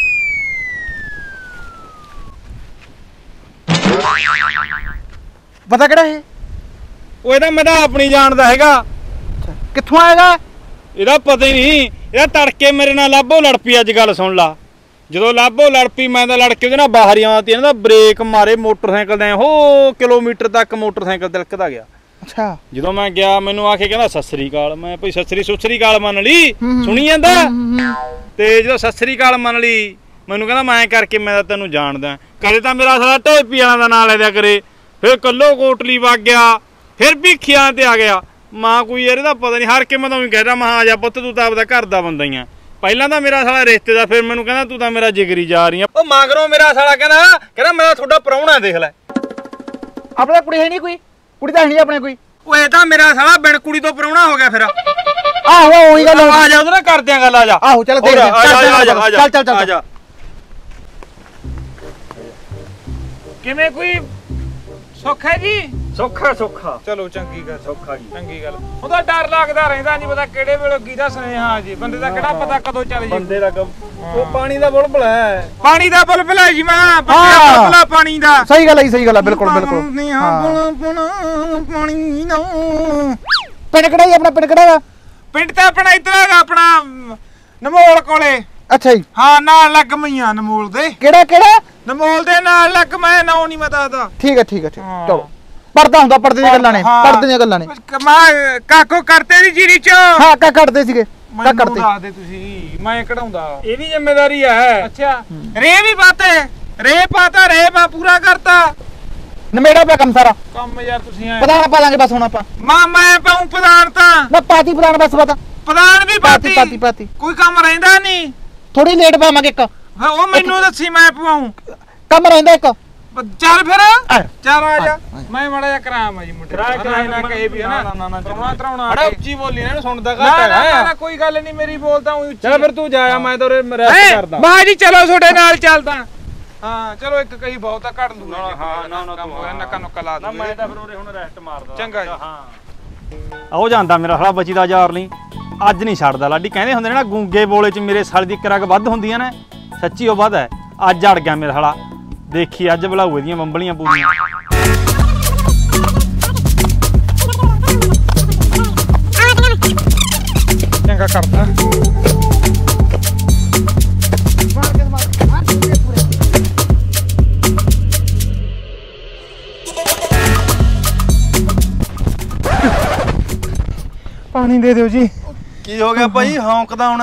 ਪਤਾ ਕਿਹੜਾ ਇਹ ਉਹ ਇਹਦਾ ਮੈਂ ਤਾਂ ਆਪਣੀ ਜਾਣਦਾ ਹੈਗਾ ਕਿੱਥੋਂ ਆਏਗਾ ਇਹਦਾ ਪਤਾ ਹੀ ਨਹੀਂ ਇਹਦਾ ਤੜਕੇ ਮੇਰੇ ਨਾਲ ਲਾਬੋ ਲੜ ਪਈ ਅੱਜ ਗੱਲ ਸੁਣ ਲਾ ਜਦੋਂ ਲਾਬੋ ਲੜ ਪਈ ਮੈਂ ਤਾਂ ਲੜ ਕੇ ਉਹਦੇ ਨਾਲ ਬਾਹਰ ਆਵਾਂ ਤੇ ਇਹਨਾਂ ਦਾ ਬ੍ਰੇਕ ਮਾਰੇ ਮੋਟਰਸਾਈਕਲ ਦੇ ਹੋ ਕਿਲੋਮੀਟਰ ਤੱਕ ਮੋਟਰਸਾਈਕਲ ਤਿਲਕਦਾ ਗਿਆ ਅੱਛਾ ਜਦੋਂ ਮੈਂ ਗਿਆ ਮੈਨੂੰ ਆ ਕੇ ਕਹਿੰਦਾ ਸਤਿ ਸ੍ਰੀ ਅਕਾਲ ਮੈਂ ਭਈ ਸਤਿ ਸ੍ਰੀ ਸੁਸਰੀ ਅਕਾਲ ਮੰਨ ਲਈ ਸੁਣੀ ਜਾਂਦਾ ਤੇ ਜਦੋਂ ਸਤਿ ਸ੍ਰੀ ਅਕਾਲ ਮੰਨ ਲਈ ਮੈਨੂੰ ਕਹਿੰਦਾ ਮੈਂ ਕਰਕੇ ਮੈਂ ਤਾਂ ਤੈਨੂੰ ਜਾਣਦਾ ਕਦੇ ਤਾਂ ਮੇਰਾ ਸਾਲਾ ਢੇਪੀ ਵਾਲਾ ਦਾ ਨਾਂ ਲੈ ਦਿਆ ਕਰੇ ਫਿਰ ਕੱਲੋ ਕੋਟਲੀ ਵਗ ਗਿਆ ਫਿਰ ਭੀਖਿਆਂ ਤੇ ਆ ਗਿਆ ਮਾਂ ਕੋਈ ਯਾਰ ਇਹਦਾ ਪਤਾ ਨਹੀਂ ਹਰ ਕੇ ਮੈਂ ਤਾਂ ਉਹੀ ਕਹਿਦਾ ਮਾਂ ਆ ਜਾ ਪੁੱਤ ਤੂੰ ਤਾਂ ਆਪਦਾ ਘਰ ਦਾ ਬੰਦਾ ਹੀ ਆ ਪਹਿਲਾਂ ਤਾਂ ਮੇਰਾ ਸਾਲਾ ਰਿਸ਼ਤੇ ਦਾ ਫਿਰ ਮੈਨੂੰ ਕਹਿੰਦਾ ਤੂੰ ਤਾਂ ਮੇਰਾ ਜਿਗਰੀ ਜਾ ਰਹੀ ਆ ਉਹ ਮਗਰੋਂ ਮੇਰਾ ਸਾਲਾ ਕਹਿੰਦਾ ਕਹਿੰਦਾ ਮੇਰਾ ਤੁਹਾਡਾ ਪ੍ਰਾਹੁਣਾ ਦੇਖ ਲੈ ਆਪਣੇ ਕੁੜੀ ਹੈ ਨਹੀਂ ਕੋਈ ਕੁੜੀ ਤਾਂ ਹੈ ਨਹੀਂ ਆਪਣੇ ਕੋਈ ਉਹ ਇਹ ਤਾਂ ਮੇਰਾ ਸਾਲਾ ਬਿਨ ਕੁੜੀ ਤੋਂ ਪ੍ਰਾਹੁਣਾ ਹੋ ਗਿਆ ਫਿਰ ਆਹੋ ਉਹੀ ਗੱਲ ਆ ਜਾ ਉਹਦੇ ਨਾਲ ਕਰਦੇ ਆ ਗੱਲ ਆ ਜਾ ਆਹੋ ਚੱਲ ਦੇਖ ਆ ਜਾ ਆ ਜਾ ਆ ਜਾ ਚੱਲ ਚੱਲ ਆ ਜਾ ਕਿਵੇਂ ਕੋਈ ਸੁੱਖ ਹੈ ਜੀ ਸੌਖਾ ਸੌਖਾ ਚਲੋ ਚੰਗੀ ਗੱਲ ਸੌਖਾ ਜੀ ਚੰਗੀ ਗੱਲ ਉਹਦਾ ਡਰ ਲੱਗਦਾ ਰਹਿੰਦਾ ਨਹੀਂ ਪਤਾ ਕਿਹੜੇ ਵੇਲੇ ਕਿਹਦਾ ਸੁਨੇਹਾ ਜੀ ਬੰਦੇ ਦਾ ਕਿਹੜਾ ਪਤਾ ਕਦੋਂ ਚੱਲ ਜੀ ਬੰਦੇ ਦਾ ਉਹ ਪਾਣੀ ਦਾ ਬੁਲਬੁਲ ਹੈ ਪਾਣੀ ਦਾ ਬੁਲਬੁਲ ਹੈ ਜੀ ਮੈਂ ਬੁਲਬੁਲਾ ਪਾਣੀ ਦਾ ਸਹੀ ਗੱਲ ਹੈ ਸਹੀ ਗੱਲ ਹੈ ਬਿਲਕੁਲ ਬਿਲਕੁਲ ਹਾਂ ਬੁਲਬੁਲ ਪਾਣੀ ਦਾ ਪਿੰਡ ਕਿਹੜਾ ਜੀ ਆਪਣਾ ਪਿੰਡ ਕਿਹੜਾ ਪਿੰਡ ਤਾਂ ਆਪਣਾ ਇੱਧਰ ਹੈਗਾ ਆਪਣਾ ਨਮੋਲ ਕੋਲੇ ਅੱਛਾ ਜੀ ਹਾਂ ਨਾਲ ਲੱਗ ਮਈਆਂ ਨਮੋਲ ਦੇ ਕਿਹੜਾ ਕਿਹੜਾ ਨਮੋਲ ਦੇ ਨਾਲ ਲੱਗ ਮੈਂ ਨਾਂ ਨਹੀਂ ਮੈਂ ਦੱਸਦਾ ਠੀਕ ਹੈ ਠੀਕ ਹੈ ਠੀਕ ਚਲੋ ਪਰਦਾ ਹੁੰਦਾ ਪਰਦੇ ਦੀਆਂ ਗੱਲਾਂ ਨੇ ਪਰਦੇ ਦੀਆਂ ਗੱਲਾਂ ਨੇ ਮੈਂ ਕਾਕੋ ਕਰਤੇ ਦੀ ਜੀਰੀ ਚ ਹਾਂ ਕਾ ਕੱਟਦੇ ਸੀਗੇ ਕਾ ਮੈਨੂੰ ਕੱਟਦੇ ਦੱਸ ਦੇ ਤੁਸੀਂ ਮੈਂ ਕਢਾਉਂਦਾ ਇਹ ਵੀ ਜ਼ਿੰਮੇਵਾਰੀ ਹੈ ਅੱਛਾ ਰੇ ਵੀ ਪਾਤੇ ਰੇ ਪਾਤਾ ਰੇ ਮੈਂ ਪੂਰਾ ਕਰਤਾ ਨਮੇੜਾ ਪਿਆ ਕੰਮ ਸਾਰਾ ਕੰਮ ਯਾਰ ਤੁਸੀਂ ਐ ਪ੍ਰਧਾਨ ਪਾ ਲਾਂਗੇ ਬਸ ਹੁਣ ਆਪਾਂ ਮਾਂ ਮੈਂ ਪਾਉਂ ਪ੍ਰਧਾਨ ਤਾਂ ਨਾ ਪਾਤੀ ਪ੍ਰਧਾਨ ਬਸ ਪਤਾ ਪ੍ਰਧਾਨ ਵੀ ਪਾਤੀ ਪਾਤੀ ਪਾਤੀ ਪਾਤੀ ਕੋਈ ਕੰਮ ਰਹਿੰਦਾ ਨਹੀਂ ਥੋੜੀ ਲੇਟ ਪਾਵਾਂਗੇ ਇੱਕ ਹਾਂ, ਉਹ ਮੈਨੂੰ ਦੱਸੀ ਮੈਂ ਪਵਾਉਂ ਕੰਮ ਰਹਿੰਦਾ ਇੱਕ ਚੱਲ ਫਿਰ ਆ। ਚੱਲ ਆ ਜਾ ਮੈਂ ਮੜਾ ਜਾ ਕਰਾਮ ਜੀ ਮੁੰਡੇ ਕਰਾ ਕਰਾ ਨਾ ਕਹੇ ਵੀ ਨਾ ਨਾ ਨਾ ਤਰਾਉਣਾ ਤਰਾਉਣਾ ਬੜਾ ਉੱਚੀ ਬੋਲੀ ਨਾ ਸੁਣਦਾ ਨਾ ਘੱਟ ਨਾ ਹੈ ਨਾ ਕੋਈ ਗੱਲ ਨਹੀਂ ਮੇਰੀ ਬੋਲਦਾ ਹੂੰ ਉੱਚੀ ਚਲ ਫਿਰ ਤੂੰ ਜਾਇਆ ਮੈਂ ਤਾਂ ਉਰੇ ਰੈਸਟ ਕਰਦਾ ਮਾਂ ਜੀ ਚਲੋ ਤੁਹਾਡੇ ਨਾਲ ਚੱਲਦਾ ਹਾਂ ਚਲੋ ਇੱਕ ਕਹੀ ਬਹੁਤਾ ਕੱਢ ਲੂ ਹਾਂ ਨਾ ਨਾ ਕੰਮ ਹੋਇਆ ਨੱਕਾ ਨੁੱਕਾ ਲਾ ਨਾ ਦੂੰ ਮੈਂ ਤਾਂ ਫਿਰ ਉਰੇ ਹੁਣ ਰੈਸਟ ਮਾਰਦਾ ਚੰਗਾ ਜੀ। ਹਾਂ ਆਓ ਜਾਂਦਾ ਮੇਰਾ ਸਾਲਾ ਬਚੀ ਦਾ ਯਾਰ ਲਈ ਅੱਜ ਨਹੀਂ ਛੱਡਦਾ ਲਾਡੀ ਕਹਿੰਦੇ ਹੁੰਦੇ ਨੇ ਨਾ ਗੂੰਗੇ ਬੋਲੇ ਚ ਮੇਰੇ ਸਾਲ ਦੀ ਕਰਗ ਵੱਧ ਹੁੰਦੀਆਂ ਨੇ ਸੱਚੀ ਉਹ ਵੱਧ ਹੈ ਅੱਜ ਅੜ ਗਿਆ ਮੇਰਾ ਸਾਲਾ ਦੇਖੀ ਅੱਜ ਬਲਾਊ ਇਹਦੀਆਂ ਬੰਬਲੀਆਂ ਪੂਰੀਆਂ ਚੰਗਾ ਕਰਦਾ ਪਾਣੀ ਦੇ ਦਿਓ ਜੀ ਕੀ ਹੋ ਗਿਆ ਭਾਈ ਹੌਂਕਦਾ ਹੁਣ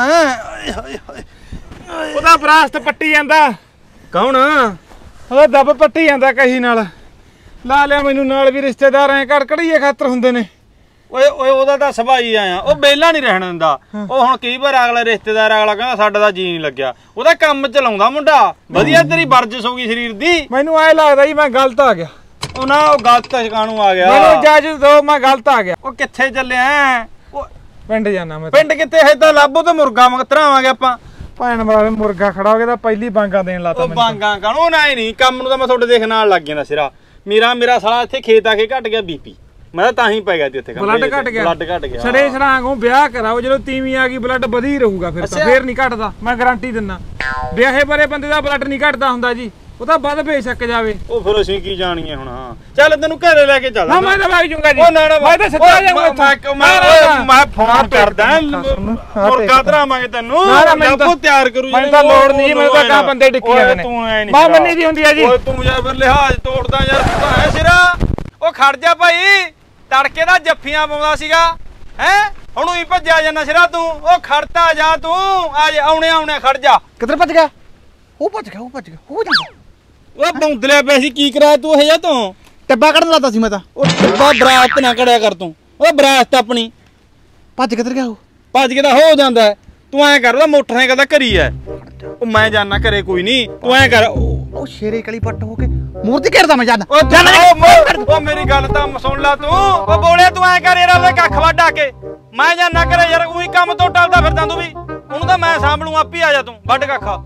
ਉਹਦਾ ਬਰਾਸਤ ਪੱਟੀ ਜਾਂਦਾ ਕੌਣ ਉਹਦਾ ਦੱਬ ਪੱਟੀ ਜਾਂਦਾ ਕਹੀ ਨਾਲ ਲਾ ਲਿਆ ਮੈਨੂੰ ਨਾਲ ਵੀ ਰਿਸ਼ਤੇਦਾਰ ਐ ਕੜਕੜੀਏ ਖਾਤਰ ਹੁੰਦੇ ਨੇ। ਓਏ ਓਏ ਉਹਦਾ ਤਾਂ ਸਭਾਈ ਆਇਆ ਉਹ ਬੇਲਾ ਨਹੀਂ ਰਹਿਣ ਦਿੰਦਾ। ਉਹ ਹੁਣ ਕਈ ਵਾਰ ਅਗਲਾ ਰਿਸ਼ਤੇਦਾਰ ਅਗਲਾ ਕਹਿੰਦਾ ਸਾਡਾ ਤਾਂ ਜੀ ਨਹੀਂ ਲੱਗਿਆ। ਉਹਦਾ ਕੰਮ ਚਲਾਉਂਦਾ ਮੁੰਡਾ ਵਧੀਆ। ਤੇਰੀ ਵਰਜਿਸ਼ ਹੋ ਗਈ ਸਰੀਰ ਦੀ। ਮੈਨੂੰ ਐ ਲੱਗਦਾ ਜੀ ਮੈਂ ਗਲਤ ਆ ਗਿਆ। ਉਹ ਨਾ ਉਹ ਗਲਤ ਸ਼ਿਕਾਣੂ ਆ ਗਿਆ। ਮੈਨੂੰ ਇਜਾਜ਼ਤ ਦਿਓ ਮੈਂ ਗਲਤ ਆ ਗਿਆ। ਉਹ ਕਿੱਥੇ ਚੱਲਿਆ? ਉਹ ਪਿੰਡ ਜਾਣਾ ਮੈਂ। ਪਿੰਡ ਕਿੱਥੇ ਹੈ ਤਾਂ ਲੱਭੋ ਤੇ ਮੁਰਗਾ ਮੰਗਤਰਾਵਾਂਗੇ ਆਪਾਂ। ਭੈਣ ਮਰਾਵੇ ਮੁਰਗਾ ਖੜਾ ਹੋ ਗਿਆ ਤਾਂ ਪਹਿਲੀ ਬਾਂਗਾ ਦੇਣ ਲਾਤਾ ਮੈਨੂੰ। ਉਹ ਬਾਂਗਾ ਕਾਣੂ ਨਾ ਨਹੀਂ ਕੰਮ ਨੂੰ ਤਾਂ ਮੈਂ ਤੁਹਾਡੇ ਦੇਖ ਨਾਲ ਲੱਗ ਜਾਂਦਾ ਸਿਰਾ। ਮੇਰਾ ਮੇਰਾ ਸਾਲਾ ਇੱਥੇ ਖੇਤ ਆ ਕੇ ਘਟ ਗਿਆ ਬੀਪੀ। ਮੈਂ ਤਾਂ ਹੀ ਪੈ ਗਿਆ ਤੇ ਉੱਥੇ ਬਲੱਡ ਘਟ ਗਿਆ। ਬਲੱਡ ਘਟ ਗਿਆ। ਸੜੇ ਸਰਾਂਗੋਂ ਵਿਆਹ ਕਰਾਓ ਜਦੋਂ ਤੀਵੀਂ ਆ ਗਈ ਬਲੱਡ ਵਧੀ ਰਹੂਗਾ ਫਿਰ ਤਾਂ। ਫੇਰ ਨਹੀਂ ਘਟਦਾ ਮੈਂ ਗਾਰੰਟੀ ਦਿੰਦਾ। ਵਿਆਹੇ ਬਰੇ ਬੰਦੇ ਦਾ ਬਲੱਡ ਨਹੀਂ ਘਟਦਾ ਹੁੰਦਾ ਜੀ। ਉਹ ਤਾਂ ਵੱਧ ਬੇਸ਼ੱਕ ਜਾਵੇ। ਉਹ ਫਿਰ ਅਸੀਂ ਕੀ ਜਾਣੀਏ ਹੁਣ। ਹਾਂ ਚੱਲ ਤੈਨੂੰ ਘਰੇ ਲੈ ਕੇ ਚੱਲ। ਨਾ ਮੈਂ ਤਾਂ ਵਗ ਜੂੰਗਾ ਜੀ। ਉਹ ਨਾ ਨਾ ਮੈਂ ਤਾਂ ਸਿੱਧਾ ਜਾਊਂਗਾ। ਮੈਂ ਮੈਂ ਫੋਨ ਕਰਦਾ ਮੁਰਗਾ ਧਰਾਵਾਂਗੇ ਤੈਨੂੰ। ਲੱਭੋ ਤਿਆਰ ਕਰੂ। ਮੈਨੂੰ ਤਾਂ ਲੋੜ ਨਹੀਂ। ਮੈਨੂੰ ਤਾਂ ਕਾ ਬੰਦੇ ਡਿੱਕੀ ਜਾਂਦੇ ਨੇ। ਤੂੰ ਐ ਨਹੀਂ ਮੈਂ ਮੰਨੀ ਦੀ ਹੁੰਦੀ ਆ ਜੀ। ਓਏ ਤੂੰ ਜਾ ਫਿਰ ਲਿਹਾਜ਼ ਤੋੜਦਾ ਯਾਰ। ਤੂੰ ਤਾਂ ਹੈ ਸਿਰਾ। ਉਹ ਖੜ ਜਾ ਭਾਈ। ਤੜਕੇ ਦਾ ਜੱਫੀਆਂ ਪਾਉਂਦਾ ਸੀਗਾ ਹੈ। ਹੁਣ ਹੀ ਭੱਜਿਆ ਜਾਂਦਾ ਸਿਰਾ ਤੂੰ। ਉਹ ਖੜਤਾ ਜਾ ਤੂੰ। ਆ ਜਾ ਆਉਣੇ ਆਉਣੇ ਖੜ ਜਾ। ਕਿੱਧਰ ਭੱਜ ਗਿਆ? ਉਹ ਭੱਜ ਗਿਆ ਉਹ ਭੱਜ ਗਿਆ ਉਹ ਜਾਂਦਾ। ਉਹ ਬੌਂਦਲਿਆ ਪਿਆ ਸੀ ਕੀ ਕਰਾਇਆ ਤੂੰ ਇਹ ਜਾਂ ਤੂੰ? ਟੱਬਾ ਕੱਢਣ ਲਾਤਾ ਸੀ ਮੈਂ ਤਾਂ। ਉਹ ਟੱਬਾ ਬਰਾਤ ਨਾ ਕੜਿਆ ਕਰ ਤੂੰ। ਉਹ ਬਰਾਤ ਆਪਣੀ ਭੱਜ ਕਿੱਧਰ ਗਿਆ ਉਹ? ਭੱਜ ਕੇ ਤਾਂ ਹੋ ਜਾਂਦਾ। ਤੂੰ ਐਂ ਕਰ ਉਹਦਾ ਮੋਟਰਸਾਈਕਲ ਤਾਂ ਘਰੀ ਐ। ਉਹ ਮੈਂ ਜਾਣਾ ਘਰੇ ਕੋਈ ਨਹੀਂ। ਤੂੰ ਐਂ ਕਰ ਉਹ ਸ਼ੇਰੇ ਕਲੀ ਪੱਟ ਹੋ ਕੇ ਮੂਰਤੀ ਘੇਰਦਾ ਮੈਂ ਜਾਂਦਾ। ਉਹ ਚੱਲ ਉਹ ਮੇਰੀ ਗੱਲ ਤਾਂ ਸੁਣ ਲੈ ਤੂੰ। ਉਹ ਬੋਲੇ ਤੂੰ ਐਂ ਕਰ ਯਾਰ ਉਹਦੇ ਕੱਖ ਵੱਢ ਆ ਕੇ। ਮੈਂ ਜਾਣਾ ਘਰੇ ਯਾਰ। ਉਹੀ ਕੰਮ ਤੋਂ ਟਲਦਾ ਫਿਰਦਾ ਤੂੰ ਵੀ। ਉਹਨੂੰ ਤਾਂ ਮੈਂ ਸਾਂਭ ਲੂੰ ਆਪੇ। ਆ ਜਾ ਤੂੰ ਵੱਢ ਕੱਖਾ।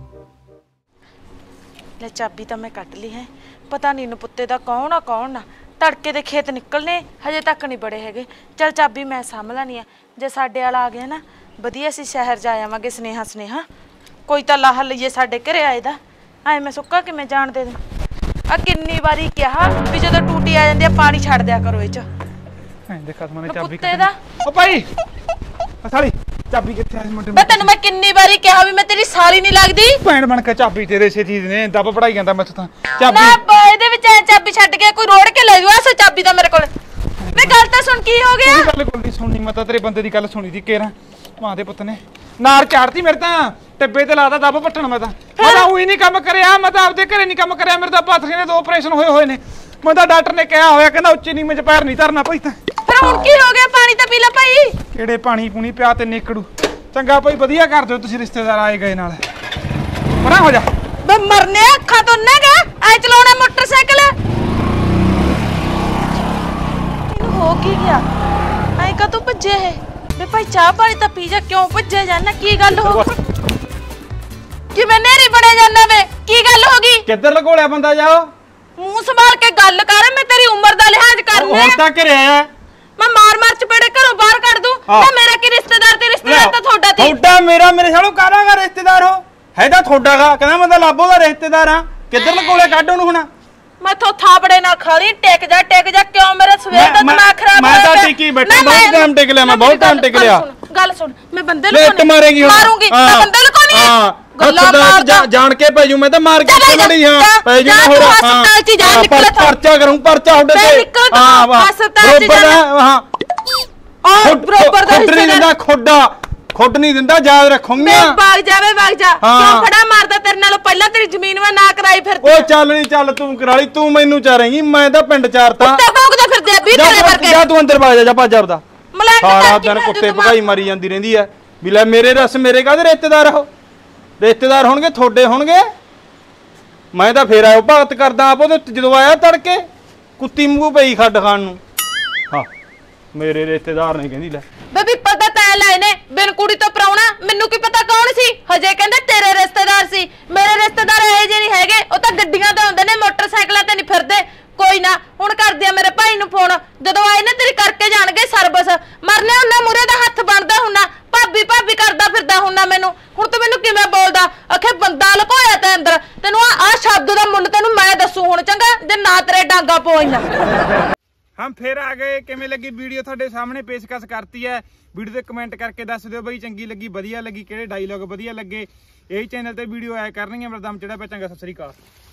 ਲੈ ਚਾਬੀ ਤਾਂ ਮੈਂ ਕੱਢ ਲਈ ਹੈ। ਪਤਾ ਨਹੀਂ ਨਪੁੱਤੇ ਦਾ ਕੌਣ ਆ ਕੌਣ ਨਾ। ਤੜਕੇ ਦੇ ਖੇਤ ਨਿਕਲਨੇ ਹਜੇ ਤੱਕ ਨਹੀਂ ਬੜੇ ਹੈਗੇ। ਚੱਲ ਚਾਬੀ ਮੈਂ ਸਾਂਭ ਲੈਣੀ ਆ। ਜੇ ਸਾਡੇ ਵਾਲਾ ਆ ਗਿਆ ਨਾ ਵਧੀਆ ਅਸੀਂ ਸ਼ਹਿਰ ਜਾ ਆਵਾਂਗੇ। ਸਨੇਹਾ ਸਨੇਹਾ ਕੋਈ ਤਾਂ ਲਾਹ ਲਈਏ ਸਾਡੇ ਘਰੇ ਆਏ ਦਾ। ਐ ਮੈਂ ਸੁੱਕਾ ਕਿਵੇਂ ਜਾਣ ਦੇ ਦੂੰ। ਆ ਕਿੰਨੀ ਵਾਰੀ ਕਿਹਾ ਵੀ ਜਦੋਂ ਟੂਟੀ ਆ ਜਾਂਦੀ ਆ ਪਾਣੀ ਛੱਡ ਦਿਆ ਕਰੋ ਇਹ ਚ। ਐਂ ਦੇਖਾ ਮਨੇ ਚਾਬੀ ਨਪੁੱਤੇ ਦਾ। ਓ ਭਾਈ ਸਾਲੀ ਚਾਬੀ ਕਿੱਥੇ ਆ ਮੁੰਡੇ? ਮੈਂ ਤੈਨੂੰ ਮੈਂ ਕਿੰਨੀ ਵਾਰੀ ਕਿਹਾ ਵੀ ਮੈਂ ਤੇਰੀ ਸਾਲੀ ਨਹੀਂ ਲੱਗਦੀ। ਭੈਣ ਬਣ ਕੇ ਚਾਬੀ ਤੇਰੇ ਸੇ ਚੀਜ਼ ਨੇ ਦੱਬ ਪੜਾਈ ਜਾਂਦਾ ਮੈਥੋਂ ਤਾਂ। ਚਾਬੀ ਨਾ ਇਹਦੇ ਵਿੱਚ ਐ ਚਾਬੀ ਛੱਡ ਕੇ ਕੋਈ ਰੋੜ ਕੇ ਲੈ ਜਾਓ। ਐਸਾ ਚਾਬੀ ਤਾਂ ਮੇਰੇ ਕੋਲ। ਮੈਂ ਗੱਲ ਤਾਂ ਸੁਣ ਕੀ ਹੋ ਗਿਆ? ਗੱਲ ਕੋਈ ਨਹੀਂ ਸੁਣਨੀ। ਮੈਂ ਤਾਂ ਤੇਰੇ ਬੰਦੇ ਦੀ ਗੱਲ ਸੁਣੀ ਸੀ ਕੇਰਾ। ਮਾਂ ਦੇ ਪੁੱਤ ਨੇ ਨਾਰ ਚਾੜਤੀ ਮੇਰੇ ਤਾਂ। ਟੱਬੇ ਤੇ ਲਾਦਾ ਦੱਬ ਪੱਟਣ। ਮੈਂ ਤਾਂ ਮੈਂ ਤਾਂ ਉਹੀ ਨਹੀਂ ਕੰਮ ਕਰਿਆ। ਮੈਂ ਤਾਂ ਆਪਦੇ ਘਰੇ ਨਹੀਂ ਕੰਮ ਕਰਿਆ। ਮੇਰੇ ਤਾਂ ਪਾਥਰੀਆਂ ਦੇ ਦੋ ਆਪਰੇਸ਼ਨ ਹੋਏ ਹੋਏ ਨੇ। ਮੈਂ ਤਾਂ ਡਾਕਟਰ ਨੇ ਕਿਹਾ ਹੋਇਆ ਕਹਿੰਦਾ ਉੱਚੀ ਨੀਵੇਂ ਚ ਪੈਰ ਨਹੀਂ ਧਰਨਾ ਭਾਈ। ਤਾਂ ਫਿਰ ਹੁਣ ਕੀ ਹੋ ਗਿਆ? ਪਾਣੀ ਤਾਂ ਪੀ ਲੈ ਭਾਈ। ਕਿਹੜੇ ਪਾਣੀ ਪੂਣੀ ਪਿਆ ਤੇ ਨਿਕੜੂ। ਚੰਗਾ ਭਾਈ ਵਧੀਆ ਕਰ ਦਿਓ ਤੁਸੀਂ ਰਿਸ਼ਤੇਦਾਰ ਆਏ ਗਏ ਨਾਲ। ਪਰਾਂ ਹੋ ਜਾ। ਬੇ ਮਰਨੇ ਅੱਖਾਂ ਤੋਂ ਨਾ ਗਾ। ਐ ਚਲਾਉਣਾ ਮੋਟਰਸਾਈਕਲ। ਇਹਨੂੰ ਹੋ ਕੀ ਗਿਆ? ਐ ਕਾ ਤੂੰ ਭੱਜੇ ਹੈ? ਬੇ ਭਾਈ ਚਾਹ ਪਾਣੀ ਤਾਂ ਪੀ ਜਾ। ਕਿਉਂ ਭੱਜੇ ਜਾਂਦਾ? ਕੀ ਗੱਲ ਹੋ ਗਈ? ਕਿਵੇਂ ਨੇਰੀ ਬਣੇ ਜਾਂਦਾ ਵੇ? ਕੀ ਗੱਲ ਹੋ ਗਈ? ਕਿੱਧਰ ਲਗੋਲਿਆ ਬੰਦਾ ਜਾ। ਮੂੰਹ ਸੰਭਾਲ ਕੇ ਗੱਲ ਕਰ। ਮੈਂ ਤੇਰੀ ਉਮਰ ਦਾ ਲਿਹਾਜ਼ ਕਰਨਾ। ਹੁਣ ਤਾਂ ਘਰੇ ਆਇਆ। ਮੈਂ ਮਾਰ ਮਾਰ ਚਪੇੜੇ ਘਰੋਂ ਬਾਹਰ ਕੱਢ ਦੂੰ। ਨਾ ਮੇਰਾ ਕੀ ਰਿਸ਼ਤੇਦਾਰ ਤੇ ਰਿਸ਼ਤੇਦਾਰ ਤਾਂ ਤੁਹਾਡਾ ਸੀ। ਤੁਹਾਡਾ ਮੇਰਾ ਮੇਰੇ ਸਾਲੋ ਕਾਰਾਂਗਾ ਰਿਸ਼ਤੇਦਾਰ ਹੋ। ਹੈ ਤਾਂ ਤੁਹਾਡਾਗਾ। ਕਹਿੰਦਾ ਮੈਂ ਤਾਂ ਲਾਭੋ ਦਾ ਰਿਸ਼ਤੇਦਾਰ ਆ। ਕਿੱਧਰ ਲਗੋਲਿਆ ਕੱਢ ਉਹਨੂੰ ਹੁਣ। ਮੈਂ ਥੋ ਥਾਪੜੇ ਨਾ ਖਾਲੀ। ਟਿਕ ਜਾ ਟਿਕ ਜਾ। ਕਿਉਂ ਮੇਰੇ ਸਵੇਰ ਦਾ ਦਿਮਾਗ ਖਰਾਬ ਮੈਂ ਤਾਂ ਟਿਕੀ ਬੈਠਾ। ਬਹੁਤ ਟਾਈਮ ਟਿਕ ਲਿਆ ਮੈਂ। ਬਹੁਤ ਟਾਈਮ ਟਿਕ ਲਿਆ। ਗੱਲ ਸੁਣ ਮੈਂ ਬੰਦੇ ਲੈ ਇੱਟ ਮਾਰੇਗੀ ਹੁਣ। ਮਾਰੂੰਗੀ। ਮੈਂ ਬੰਦੇ ਲੁਕਾਉਣੀ ਹੈ। ਹਾਂ ਗੱਲਾਂ ਮਾਰਦਾ ਜਾਣ ਕੇ ਪੈ ਜੂ। ਮੈਂ ਤਾਂ ਮਾਰ ਕੇ ਮੜੀ। ਹਾਂ ਪੈ ਜੂ ਹੋਰ। ਹਾਂ ਪਰਚਾ ਕਰੂੰ। ਪਰਚਾ ਹੁੰਦੇ ਤੇ ਹਾਂ ਵਾਹ ਬਰੋਬਰ ਹਾਂ। ਔਰ ਬਰੋਬਰ ਦਾ ਖੁੱਡ ਨਹੀਂ ਦਿੰਦਾ। ਖੁੱਡਾ ਖੁੱਡ ਨਹੀਂ ਦਿੰਦਾ। ਯਾਦ ਰੱਖੂੰਗਾ। ਮੈਂ ਭਾਗ ਜਾਵੇ ਭਾਗ ਜਾ। ਕਿਉਂ ਫੜਾ ਮਾਰਦਾ? ਤੇਰੇ ਨਾਲੋਂ ਪਹਿਲਾਂ ਤੇਰੀ ਜ਼ਮੀਨ ਮੈਂ ਨਾ ਕਰਾਈ ਫਿਰਦੀ। ਓ ਚੱਲ ਨਹੀਂ ਚੱਲ ਤੂੰ ਕਰਾਲੀ। ਤੂੰ ਮੈਨੂੰ ਚਾਰੇਂਗੀ। ਮੈਂ ਤਾਂ ਪਿੰਡ ਚਾਰਤਾ। ਤੇ ਭੌਂਕਦਾ ਫਿਰਦੇ ਆ ਵੀ ਤੇਰੇ ਵਰਗੇ। ਜਾ ਤੂੰ ਅੰਦਰ ਵਗ ਜਾ। ਜਾ ਭੱਜ ਆਪਦਾ। ਮਲੰਗ ਸਾਰਾ ਦਿਨ ਕੁੱਤੇ ਭਗਾਈ ਮਾਰੀ ਜਾਂਦੀ ਰਹਿੰਦੀ ਐ। ਵੀ ਲੈ ਮੇਰੇ ਰਸ ਮੇਰੇ ਕਾਹਦੇ ਰਿਸ਼ਤੇਦਾਰ ਹੋ। ਰਿਸ਼ਤੇਦਾਰ ਹੋਣਗੇ ਤੁਹਾਡੇ ਹੋਣਗੇ। ਮੈਂ ਤਾਂ ਫੇਰ ਆਇਓ ਭਗਤ ਕਰਦਾ ਆਪ। ਉਹਦੇ ਜਦੋਂ ਆਇਆ ਤੜਕੇ ਕੁੱਤੀ ਮੂੰਹ ਪਈ ਖੱਡ ਖਾਣ ਨੂੰ। ਹਾਂ ਮੇਰੇ ਰਿਸ਼ਤੇਦਾਰ ਨੇ ਕਹਿੰਦੀ ਲੈ ਬੇਬੀ ਪਤਾ ਤਾਂ ਲੈ ਨੇ ਬਿਨ ਕੁੜੀ ਤੋਂ ਪਰਾਉਣਾ। ਮੈਨੂੰ ਕੀ ਪਤਾ ਕੌਣ ਸੀ? ਹਜੇ ਕਹਿੰਦੇ ਤੇਰੇ ਰਿਸ਼ਤੇਦਾਰ ਸੀ। ਮੇਰੇ ਰਿਸ਼ਤੇਦਾਰ ਇਹੋ ਜਿਹੇ ਨਹੀਂ ਹੈਗੇ। ਉਹ ਤਾਂ ਗੱਡੀਆਂ ਤੇ ਹੁੰਦੇ ਨੇ ਮੋਟਰਸਾਈਕਲਾਂ ਤੇ ਨਹੀਂ ਫਿਰਦੇ। ਕੋਈ ਨਾ ਹੁਣ ਕਰਦੀ ਆ ਮੇਰੇ ਭਾਈ ਨੂੰ ਫੋਨ। ਜਦੋਂ ਆਏ ਨਾ ਤੇਰੀ ਕਰਕੇ ਜਾਣਗੇ ਸਰਵਿਸ। ਮਰਨੇ ਉਹਨਾਂ ਮੂਰੇ ਦਾ ਹੱਥ ਬਣਦਾ ਹੁੰਨਾ। ਭਾਬੀ ਭਾਬੀ ਕਰਦਾ ਫਿਰਦਾ ਹੁੰਨਾ ਮੈਨੂੰ। ਹੁਣ ਤੂੰ ਮੈਨੂੰ ਕਿਵੇਂ ਬੋਲਦਾ? ਆਖੇ ਬੰਦਾ ਲੁਕੋਇਆ ਤੇ ਅੰਦਰ। ਤੈਨੂੰ ਆ ਸ਼ਬਦ ਦਾ ਮੁੱਲ ਤੈਨੂੰ ਮੈਂ ਦੱਸੂ ਹੁਣ ਚੰਗਾ। ਜੇ ਨਾ ਤੇਰੇ ਡਾਂਗਾ ਪੋਈਆਂ। ਹਮ ਫੇਰ ਆ ਗਏ। ਕਿਵੇਂ ਲੱਗੀ ਵੀਡੀਓ? ਤੁਹਾਡੇ ਸਾਹਮਣੇ ਪੇਸ਼ਕਸ਼ ਕਰਤੀ ਹੈ। ਵੀਡੀਓ ਤੇ ਕਮੈਂਟ ਕਰਕੇ ਦੱਸ ਦਿਓ ਬਈ ਚੰਗੀ ਲੱਗੀ ਵਧੀਆ ਲੱਗੀ। ਕਿਹੜੇ ਡਾਇਲੌਗ ਵਧੀਆ ਲੱਗੇ। ਇਹ ਚੈਨਲ ਤੇ ਵੀਡੀਓ ਆਇਆ ਕਰਨਗੀਆਂ। ਮਰਦਮ ਚੜਾ ਪਿਆ। ਚੰਗਾ ਸਤਿ ਸ੍ਰੀ ਅਕਾਲ।